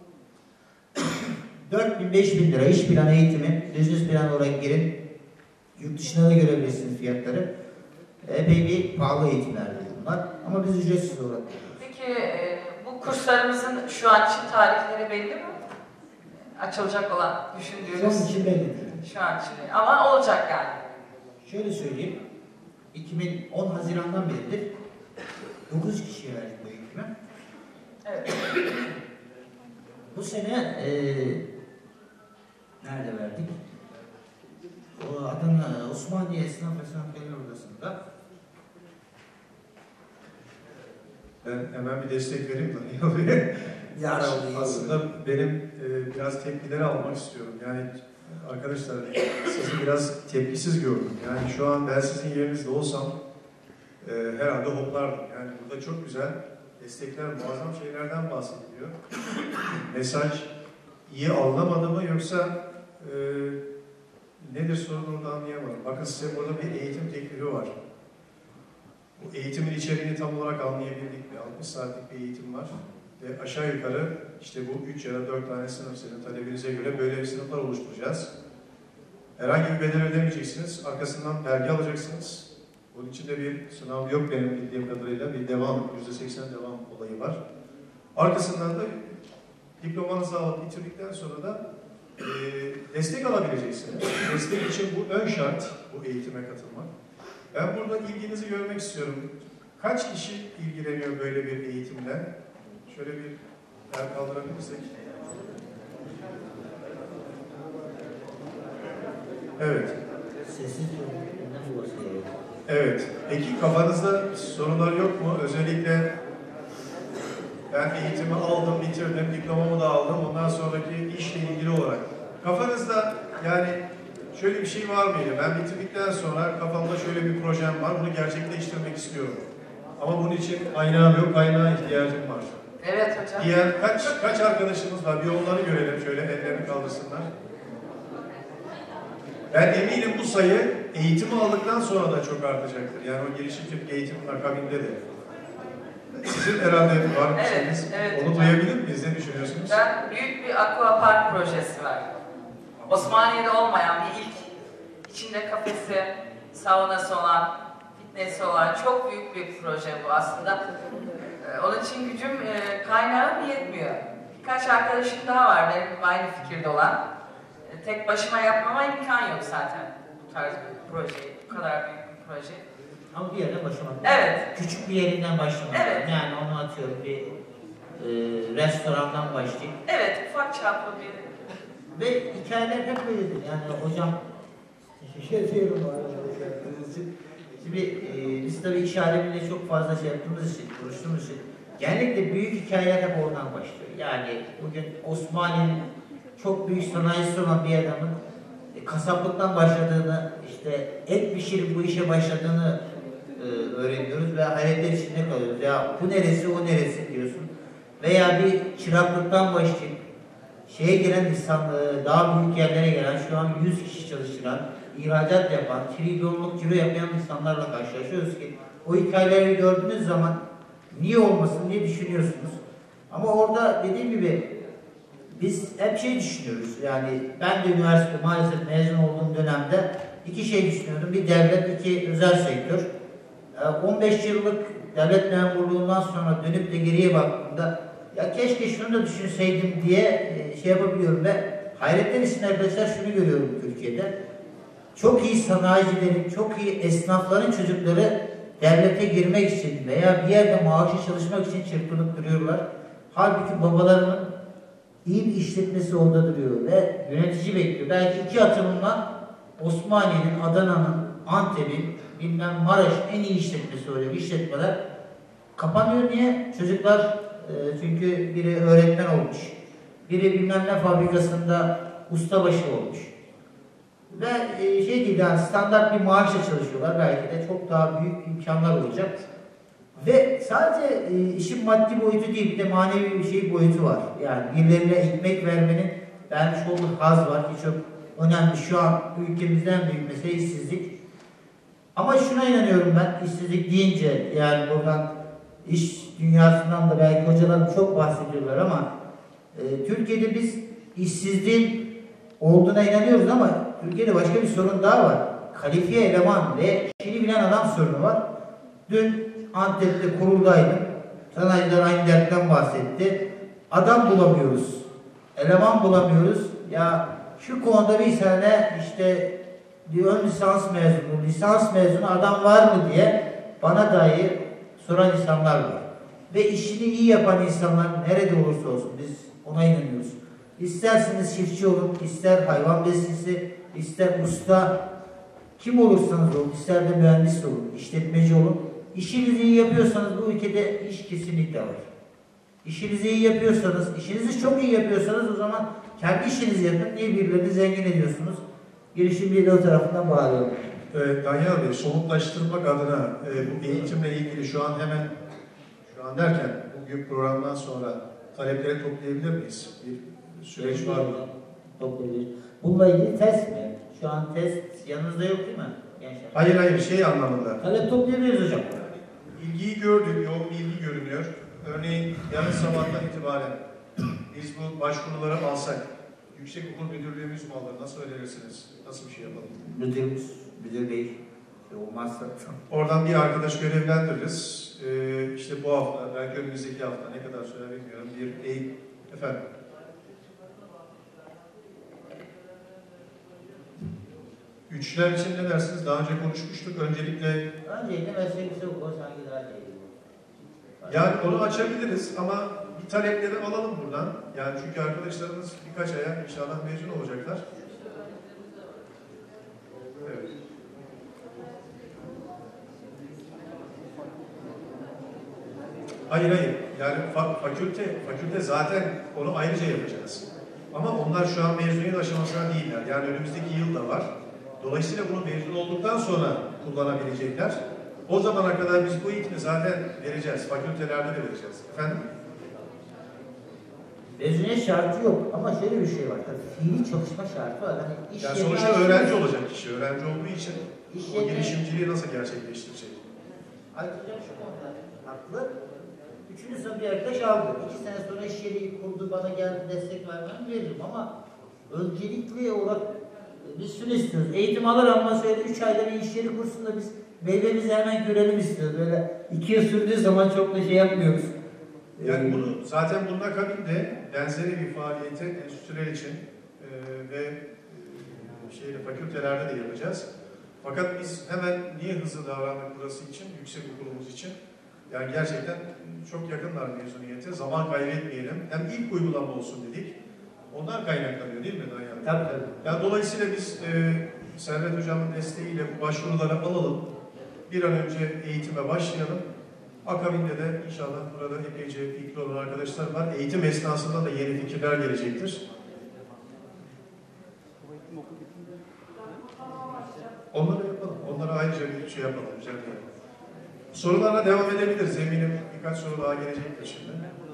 4.000-5.000 lira iş planı eğitimi, business plan olarak girin. Yurt dışına da görebilirsiniz fiyatları. Epey bir pahalı eğitimlerdir bunlar. Ama biz ücretsiz olarak veriyoruz. Peki bu kurslarımızın şu an için tarihleri belli mi? Açılacak olan düşündüğünüz. Şu an için belli. Şu an için. Ama olacak yani. Şöyle söyleyeyim. 2010 Haziran'dan beridir 9 kişiye verdik bu eğitimi. Evet. Bu sene nerede verdik? O Adana Osmaniye Esnaf ve Sanatkarlar Odası'nda. Ben hemen bir destek vereyim de. Yani aslında benim biraz tepkileri almak istiyorum. Yani arkadaşlar sizi biraz tepkisiz gördüm. Yani şu an ben sizin yerinizde olsam herhalde hoplardım. Yani burada çok güzel destekler, muazzam şeylerden bahsediliyor. Mesaj iyi anlamadı mı yoksa nedir sorun, onu da anlayamadım. Bakın size burada bir eğitim teklifi var. Bu eğitimin içeriğini tam olarak anlayabildik mi? 60 saatlik bir eğitim var. Ve aşağı yukarı işte bu 3 ya da 4 tane sınıf, sizin talebinize göre böyle bir sınıflar oluşturacağız. Herhangi bir bedel ödemeyeceksiniz. Arkasından belge alacaksınız. Bunun içinde bir sınav yok benim bildiğim kadarıyla. Bir devam, %80 devam olayı var. Arkasından da diplomanızı alıp bitirdikten sonra da destek alabileceksiniz. Destek için bu ön şart, bu eğitime katılmak. Ben burada ilginizi görmek istiyorum. Kaç kişi ilgileniyor böyle bir eğitimle? Şöyle bir el kaldırabilirsek. Evet. Evet. Peki kafanızda sorular yok mu? Özellikle Ben eğitimi aldım, bitirdim, diplomamı da aldım. Ondan sonraki işle ilgili olarak. Kafanızda yani şöyle bir şey var mıydı? Ben bitirdikten sonra kafamda şöyle bir projem var, bunu gerçekleştirmek istiyorum. Ama bunun için kaynağım yok, kaynağa ihtiyacım var. Evet hocam. Diğer kaç arkadaşımız var? Bir onları görelim, şöyle ellerini kaldırsınlar. Ben eminim bu sayı eğitimi aldıktan sonra da çok artacaktır. Yani o girişimcilik eğitimin akabinde de. Sizin herhalde var mısınız? Evet, onu hocam. duyabilir miyiz? Ne düşünüyorsunuz? Ben büyük bir aquapark projesi var. Osmaniye'de olmayan bir ilk, içinde kafesi, saunası olan, fitness'i olan çok büyük bir proje bu aslında. Onun için gücüm, kaynağım yetmiyor. Birkaç arkadaşım daha var benim aynı fikirde olan. Tek başıma yapmama imkan yok zaten bu tarz bir projeyi, bu kadar büyük bir proje. Ama bir yerden başlamak. Evet. Küçük bir yerinden başlamak. Evet. Yani onu atıyorum bir restorandan başlayıp. Evet, ufak çaplı bir... Ve hikayeler hep böyledir. Yani hocam bir şey söylüyorum bu arada. Şimdi biz tabii iş aleminde çok fazla şey yaptığımız için, konuştuğumuz için genellikle büyük hikayeler hep oradan başlıyor. Yani bugün Osmaniye'nin çok büyük sanayisi olan bir adamın kasaplıktan başladığını, işte et pişirip bu işe başladığını öğreniyoruz ve hayretler içinde kalıyoruz. Ya bu neresi, o neresi diyorsun. Veya bir çıraklıktan başlayıp şeye gelen insan, daha büyük yerlere gelen, şu an 100 kişi çalıştıran, ihracat yapan, trilyonluk ciro yapan insanlarla karşılaşıyoruz ki o hikayeleri gördüğünüz zaman niye olmasın diye düşünüyorsunuz. Ama orada dediğim gibi biz hep şey düşünüyoruz. Yani ben de üniversite maalesef mezun olduğum dönemde iki şey düşünüyordum. Bir devlet, iki özel sektör. 15 yıllık devlet memurluğundan sonra dönüp de geriye baktığımda ya keşke şunu da düşünseydim diye şey yapabiliyorum ve hayretten içinde arkadaşlar şunu görüyorum Türkiye'de. Çok iyi sanayicilerin, çok iyi esnafların çocukları devlete girmek için veya bir yerde maaşlı çalışmak için çırpınıp duruyorlar. Halbuki babalarının iyi bir işletmesi orada duruyor ve yönetici bekliyor. Belki 2 atımından Osmaniye'nin, Adana'nın, Antep'in, bilmem Maraş'ın en iyi işletmesi oluyor. İşletmeler kapanıyor. Niye? Çocuklar çünkü biri öğretmen olmuş, biri bilmem ne fabrikasında ustabaşı olmuş. Ve şey değil yani standart bir maaşla çalışıyorlar. Belki de çok daha büyük imkanlar olacak. Ve sadece işin maddi boyutu değil, bir de manevi bir şey boyutu var. Yani birilerine ekmek vermenin vermiş olduğu haz var ki çok önemli. Şu an ülkemizden büyük mesele işsizlik. Ama şuna inanıyorum ben, işsizlik deyince yani buradan iş dünyasından da belki hocalarım çok bahsediyorlar ama Türkiye'de biz işsizliğin olduğuna inanıyoruz ama Türkiye'de başka bir sorun daha var. Kalifiye eleman ve işini bilen adam sorunu var. Dün Antep'te kuruldaydım. Sanayiciler aynı dertten bahsetti. Adam bulamıyoruz. Eleman bulamıyoruz. Ya şu konuda bir sene işte ön lisans mezunu, lisans mezunu adam var mı diye bana dahi soran insanlar var. Ve işini iyi yapan insanlar nerede olursa olsun biz ona inanıyoruz. İsterseniz çiftçi olun, ister hayvan besicisi, ister usta, kim olursanız olun, ister de mühendis olun, işletmeci olun. İşinizi iyi yapıyorsanız bu ülkede iş kesinlikle var. İşinizi iyi yapıyorsanız, işinizi çok iyi yapıyorsanız o zaman kendi işinizi yapın diye birilerini zengin ediyorsunuz. Girişimciyle o tarafından bağlıyorum. Danyal Bey, somutlaştırmak adına bu eğitimle ilgili şu an derken bugün programdan sonra talepleri toplayabilir miyiz? Bir süreç var mı? Toplayabilir. Bununla ilgili test mi? Şu an test yanınızda yok değil mi? Gençler. Hayır şey anlamında. Talep toplayabiliriz hocam. İlgiyi gördük, yoğun bir ilgi görünüyor. Örneğin yarın sabahtan itibaren biz bu başvuruları alsak, Yüksekokul Müdürlüğümüz mü alır? Nasıl önerirsiniz? Nasıl bir şey yapalım? Müdür bey. Olmazsa. Oradan bir arkadaş görevlendiririz. İşte bu hafta, belki önümüzdeki hafta ne kadar süre bilmiyorum. Bir eğitim, efendim. Üçler için ne dersiniz? Daha önce konuşmuştuk. Öncelikle Öncelikle meslek yüksek okulu sanki daha iyi. yani onu açabiliriz ama bir talepleri alalım buradan. Yani çünkü arkadaşlarımız birkaç aya inşallah mezun olacaklar. Evet. Hayır. Yani fakülte zaten onu ayrıca yapacağız. Ama onlar şu an mezuniyet aşamasına değiller. Yani önümüzdeki yıl da var. Dolayısıyla bunu mezun olduktan sonra kullanabilecekler. O zamana kadar biz bu eğitimi zaten vereceğiz. Fakültelerde de vereceğiz. Efendim? Mezuniyet şartı yok ama şöyle bir şey var. Tabii fiili çalışma şartı var. Hani iş yani sonuçta öğrenci olacak kişi. Öğrenci olduğu için o girişimciliği nasıl gerçekleştirecek? Ayrıca şu konuda haklı. 3. sınıf bir arkadaş aldı. 2 sene sonra iş yeri kurdu, bana geldi, destek vermem veririm ama öncelikli olarak biz şunu istiyoruz. Eğitim alır ama söyle 3 ayda bir iş yeri kursun da biz meyvemizi hemen görelim istiyoruz. Böyle 2 yıl sürdüğü zaman çok da şey yapmıyoruz. Yani bunu zaten bunun akabinde benzeri bir faaliyeti enstitüler için ve fakültelerde de yapacağız. Fakat biz hemen niye hızlı davrandık burası için, yüksek okulumuz için? Yani gerçekten çok yakınlar mezuniyete, zaman kaybetmeyelim. Hem ilk uygulama olsun dedik. Ondan kaynaklanıyor değil mi Danyal? Tabii. Yani dolayısıyla biz Servet Hocam'ın desteğiyle bu başvuruları alalım. Bir an önce eğitime başlayalım. Akabinde de inşallah burada epeyce fikri olan arkadaşlar var. Eğitim esnasında da yeni fikirler gelecektir. Onları yapalım. Onlara ayrıca bir şey yapalım. Güzel bir yapalım. Sorularla devam edebiliriz. Eminim birkaç soru daha gelecektir şimdi.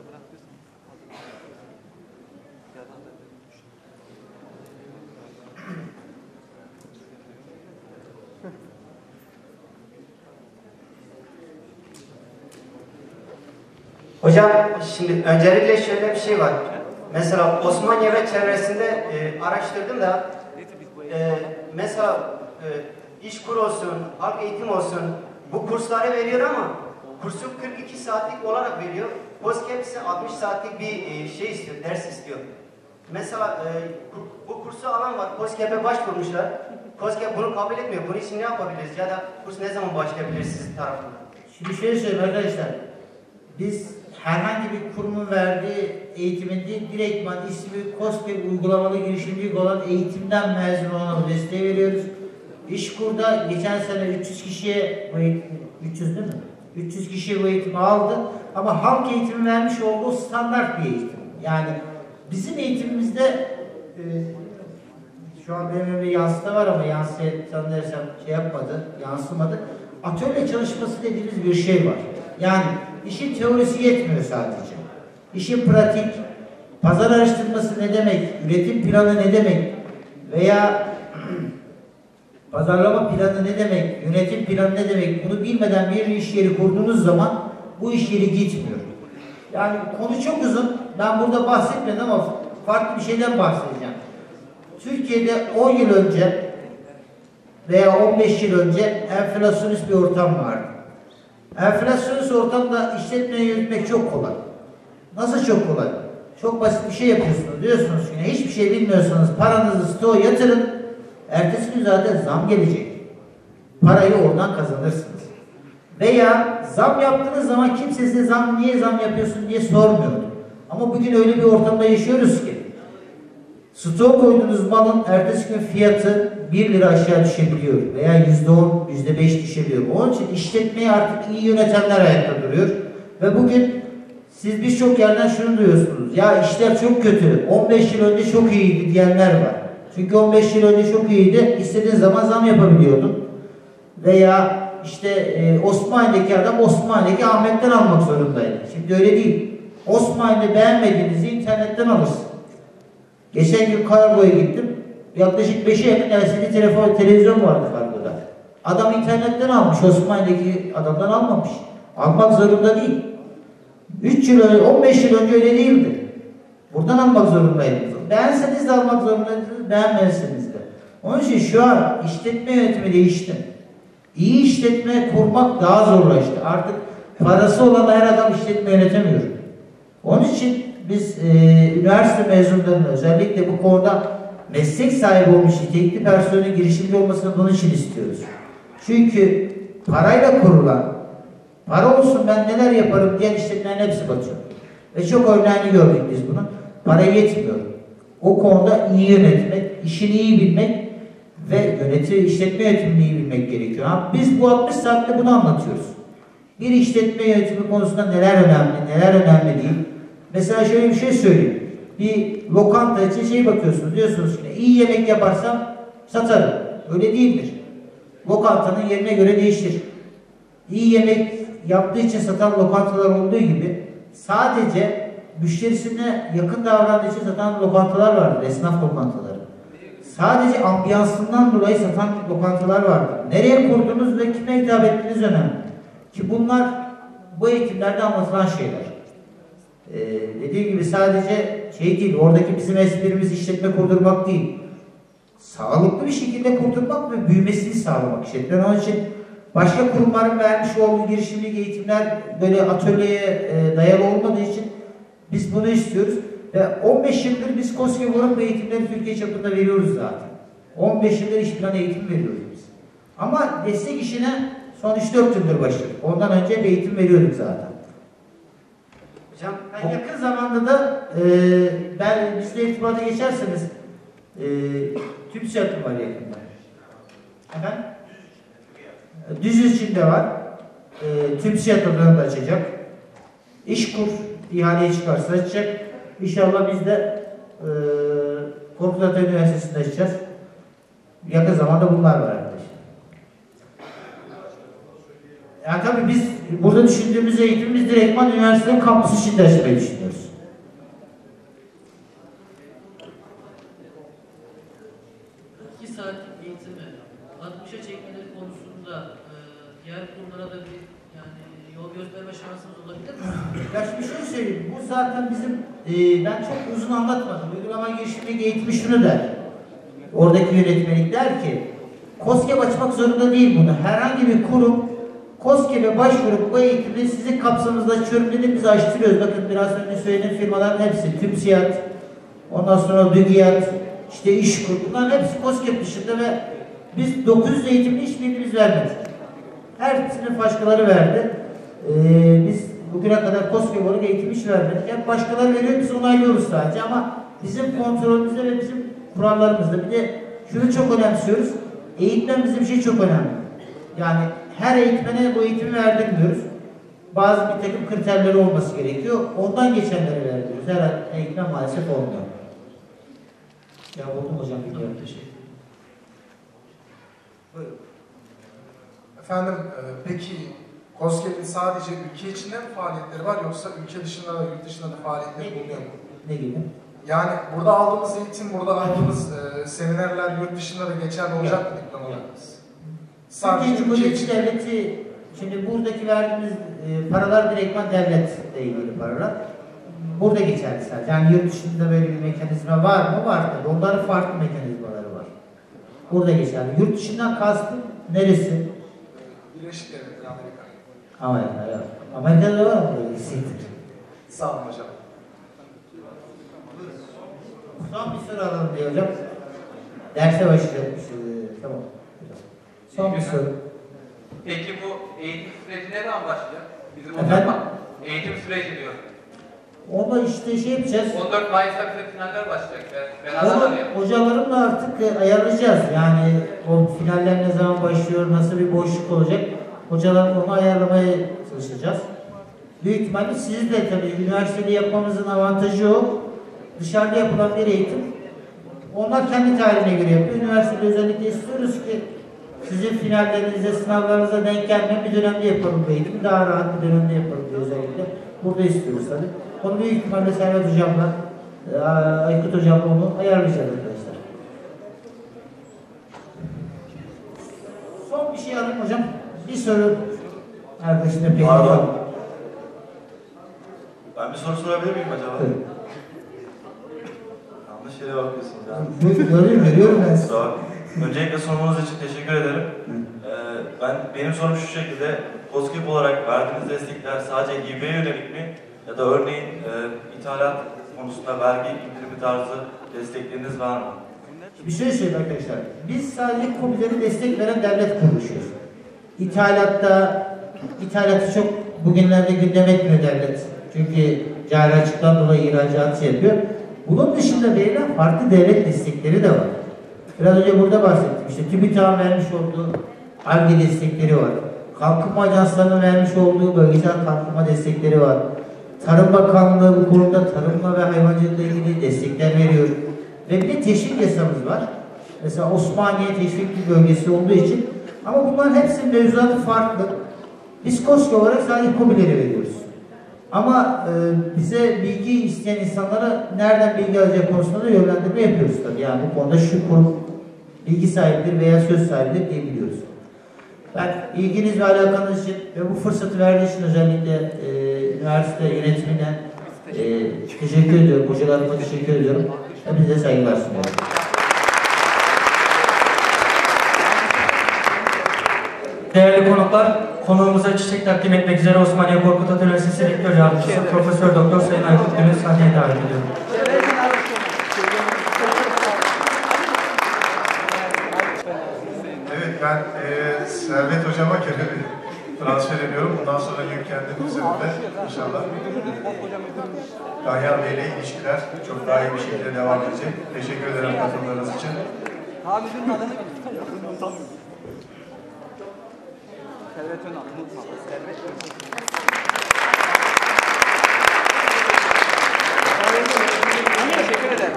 Hocam şimdi öncelikle şöyle bir şey var. Mesela Osmaniye ve çevresinde araştırdım da mesela İşkur olsun, halk eğitim olsun bu kursları veriyor ama kursu 42 saatlik olarak veriyor. KOSGEB ise 60 saatlik bir şey istiyor, ders istiyor. Mesela bu kursu alan var, KOSGEB'e başvurmuşlar. KOSGEB bunu kabul etmiyor. Bunun için ne yapabiliriz ya da kurs ne zaman başlayabilir sizin tarafından? Şimdi şöyle söyleyeyim arkadaşlar. Biz herhangi bir kurumun verdiği eğitimin değil, direktman ismi KOSGEB uygulamalı girişimcilik olan eğitimden mezun olana desteği veriyoruz. İşkur'da geçen sene 300 kişiye bu eğitim, 300 değil mi? 300 kişiye bu eğitimi aldı ama halk eğitimi vermiş olduğu standart bir eğitim. Yani bizim eğitimimizde şu an benim önümde yansıda var ama yansıya sanırsam yansımadı. Atölye çalışması dediğimiz bir şey var. Yani işin teorisi yetmiyor sadece. İşin pratik, pazar araştırması ne demek, üretim planı ne demek veya pazarlama planı ne demek, yönetim planı ne demek bunu bilmeden bir iş yeri kurduğunuz zaman bu iş yeri gitmiyor. Yani konu çok uzun. Ben burada bahsetmedim ama farklı bir şeyden bahsedeceğim. Türkiye'de 10 yıl önce veya 15 yıl önce enflasyonist bir ortam vardı. Enflasyonist ortamda işletmeyi yürütmek çok kolay. Nasıl çok kolay? Çok basit bir şey yapıyorsunuz. Diyorsunuz ki hiçbir şey bilmiyorsanız paranızı stoğa yatırın. Ertesi gün zaten zam gelecek. Parayı oradan kazanırsınız. Veya zam yaptığınız zaman kimse size niye zam yapıyorsun diye sormuyordu. Ama bugün öyle bir ortamda yaşıyoruz ki stoğa koyduğunuz malın ertesi gün fiyatı 1 lira aşağı düşebiliyor veya %10, %5 düşebiliyor. Onun için işletmeyi artık iyi yönetenler ayakta duruyor. Ve bugün siz birçok yerden şunu duyuyorsunuz. Ya işler çok kötü, 15 yıl önce çok iyiydi diyenler var. Çünkü 15 yıl önce çok iyiydi, istediğin zaman zam yapabiliyordun. Veya işte Osmaniye'deki adam Osmaniye'deki Ahmet'ten almak zorundaydı. Şimdi öyle değil. Osmaniye'de beğenmediğinizi internetten alırsın. Geçen gün kargoya gittim. Yaklaşık 5'e yakın LCD televizyon vardı kargoda. Adam internetten almış, Osmaniye'deki adamdan almamış. Almak zorunda değil. 3 yıl önce, 15 yıl önce öyle değildi. Buradan almak zorundaydınız. Beğenseniz de almak zorundaydınız, beğenmezseniz de. Onun için şu an işletme yönetimi değişti. İyi işletme kurmak daha zorlaştı. Artık parası olan her adam işletme yönetemiyor. Onun için biz üniversite mezunlarının özellikle bu konuda meslek sahibi olmuş nitelikli personelin girişimci olmasını bunun için istiyoruz. Çünkü parayla kurulan, para olsun ben neler yaparım diyen işletmelerin hepsi batıyor. Ve çok örneğini gördük biz bunun. Para yetmiyor. O konuda iyi yönetmek, işini iyi bilmek ve işletme yönetimini iyi bilmek gerekiyor. Biz bu 60 saatte bunu anlatıyoruz. Bir işletme yönetimi konusunda neler önemli, neler önemli değil. Mesela şöyle bir şey söyleyeyim. Bir lokanta için bakıyorsunuz, diyorsunuz ki iyi yemek yaparsam satarım. Öyle değildir. Lokantanın yerine göre değişir. İyi yemek yaptığı için satan lokantalar olduğu gibi sadece müşterisine yakın davrandığı için satan lokantalar vardır, esnaf lokantaları. Sadece ambiyansından dolayı satan lokantalar vardır. Nereye kurduğunuz ve kime hitap ettiğiniz önemli. Ki bunlar bu eğitimlerde anlatılan şeyler. Dediğim gibi sadece değil, oradaki bizim esprimiz işletme kurdurmak değil. Sağlıklı bir şekilde kurdurmak ve büyümesini sağlamak işletmenin. Onun için başka kurumların vermiş olduğu girişimcilik eğitimler böyle atölyeye dayalı olmadığı için biz bunu istiyoruz. Ve 15 yıldır biz KOSGEB olarak bu eğitimleri Türkiye çapında veriyoruz zaten. 15 yıldır iş planı eğitim veriyoruz biz. Ama destek işine son 3-4 yıldır başladık. Ondan önce bir eğitim veriyorduk zaten. Hocam yakın zamanda da bizle irtibata geçerseniz TÜBİTAK var yakında. Efendim? Düzüzçin'de var. TÜBİTAK adını da açacak. İşkur ihaleye çıkarsa açacak. İnşallah biz de Korkut Ata Üniversitesi'nde açacağız. Yakın zamanda bunlar var arkadaşlar. Yani tabii biz burada düşündüğümüz eğitimimiz direktman üniversitenin kampüsü içinde açmayı düşünüyoruz. Saatlik eğitimi 60'a çekmeleri konusunda diğer kurumlara da bir yol gösterme şansımız olabilir mi? Ya şimdi şöyle söyleyeyim, bu zaten bizim, ben çok uzun anlatmadım. Uygulama girişimcilik eğitimi şunu der. Oradaki yönetmelik der ki, KOSGEB açmak zorunda değil bunu. Herhangi bir kurum KOSGEB'e başvurup bu eğitimi sizin kapsamınızda açıyorum dedi, biz açtırıyoruz. Bakın biraz önce söylediğim firmaların hepsi, TÜBİTAK, ondan sonra DÜGİAD, işte İşkur, bunların hepsi KOSGEB dışında ve biz 900 eğitimini hiçbirimiz vermedik. Hepsini başkaları verdi. Biz bugüne kadar KOSGEB olarak eğitim hiç vermedik. Hep başkaları veriyor, biz onaylıyoruz sadece ama bizim kontrolümüzde ve bizim kurallarımızda. Bir de şunu çok önemsiyoruz, eğitmen bizim için çok önemli. Yani her eğitmene bu eğitimi verdirmiyoruz. Bazı bir takım kriterleri olması gerekiyor. Ondan geçenleri verdiriyoruz. Her eğitmen maalesef olmuyor. Ya buldum hocam. Teşekkür ederim. Buyurun. Efendim, peki KOSGEB'in sadece ülke içinde mi faaliyetleri var yoksa ülke dışında da yurt dışında da faaliyetleri bulunuyor mu? Ne gibi? Yani burada aldığımız eğitim, burada aldığımız seminerler yurt dışında da geçerli olacak mı diplomalarımız? Sadece Cumhuriyet Devleti, şimdi buradaki verdiğimiz paralar direktman devletle ilgili paralar. Burada geçerli sadece. Yani yurt dışında böyle bir mekanizma var mı? Var tabii. Onların farklı mekanizmaları var. Burada geçerli. Yurt dışından kastım neresi? Birleşik Devletler, Amerika. Amerika, evet. Amerika'da da var mı böyle hissettir? Sağ olun hocam. Son bir soru alalım diye hocam. Derse başlayalım. Tamam. Son bir soru. Peki bu eğitim süreci ne zaman başlayacak? Bizim Efendim? Eğitim süreci diyor. Onda işte yapacağız. 14 Mayıs'ta bize finaller başlayacak. Ben hocalarımla artık ayarlayacağız. Yani o finaller ne zaman başlıyor, nasıl bir boşluk olacak. Hocalarla onu ayarlamaya çalışacağız. Büyük ihtimalle siz de tabii üniversitede yapmamızın avantajı o. Dışarıda yapılan bir eğitim. Onlar kendi tarihine göre yapıyor. Üniversitede özellikle istiyoruz ki sizin finallerinize, sınavlarınıza denk gelmeyen bir dönemde yapalım bu eğitimi. Daha rahat bir dönemde yapalım diye özellikle. Burada istiyoruz tabii. Onu büyük ihtimalle Servet Hocam'la, Aykut Hocam'la onu ayarlayacağız arkadaşlar. Son bir şey alayım hocam. Bir soru arkadaşına peki. Pardon. Ben bir soru sorabilir miyim acaba? Evet. Yanlış yere bakıyorsunuz yani. Görüyorum ben sizi. Öncelikle sunumunuz için teşekkür ederim. Benim sorum şu şekilde, KOSGEB olarak verdiğiniz destekler sadece İB'ye yönelik mi? Ya da örneğin ithalat konusunda vergi indirimi tarzı destekleriniz var mı? Bir şey söyleyeyim arkadaşlar. Biz sadece KOBİ'lere destek veren devlet kuruluşuyuz. İthalatı çok bugünlerde gündem etmiyor devlet. Çünkü cari açıktan dolayı ihracatı yapıyor. Bunun dışında verilen farklı devlet destekleri de var. Biraz önce burada bahsettim. İşte TÜBİTAK'ın vermiş olduğu ARGE destekleri var. Kalkınma Ajansları'nın vermiş olduğu bölgesel kalkınma destekleri var. Tarım Bakanlığı bu konuda tarımla ve hayvancılıkla ilgili destekler veriyor. Ve bir de teşvik yasamız var. Mesela Osmaniye teşvik bir bölgesi olduğu için. Ama bunların hepsinin mevzuatı farklı. Biz KOSGEB olarak sadece KOBİ'leri veriyoruz. Ama bize bilgi isteyen insanlara nereden bilgi alacak konusunda da yönlendirme yapıyoruz tabii. Yani bu konuda şu kurum bilgi sahibidir veya söz sahibidir diyebiliyoruz. Ben ilginiz ve alakanız için ve bu fırsatı verdiği için özellikle üniversite yönetimine teşekkür ediyorum. Hocalarıma teşekkür ediyorum. Hepinize saygılar sunuyorum. Değerli konuklar, konuğumuza çiçek takdim etmek üzere Osmaniye Korkut Ata Üniversitesi Rektör Yardımcısı Profesör Doktor Sayın Aykut Gül'ü sahneye davet ediyorum. Evet, ben Servet Hocama görevi transfer ediyorum. Bundan sonra yük kendim üzerinde inşallah. Ganyan Bey ile ilişkiler çok daha iyi bir şekilde devam edecek. Teşekkür ederim katılımlarınız için. Teşekkür ederim.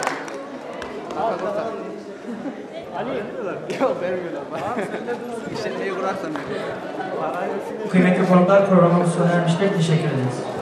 Yok vermiyorlar. İşletmeyi kurarsan veriyor. Kıymetli konuklar, programımız sona ermiştir. Teşekkür ederiz.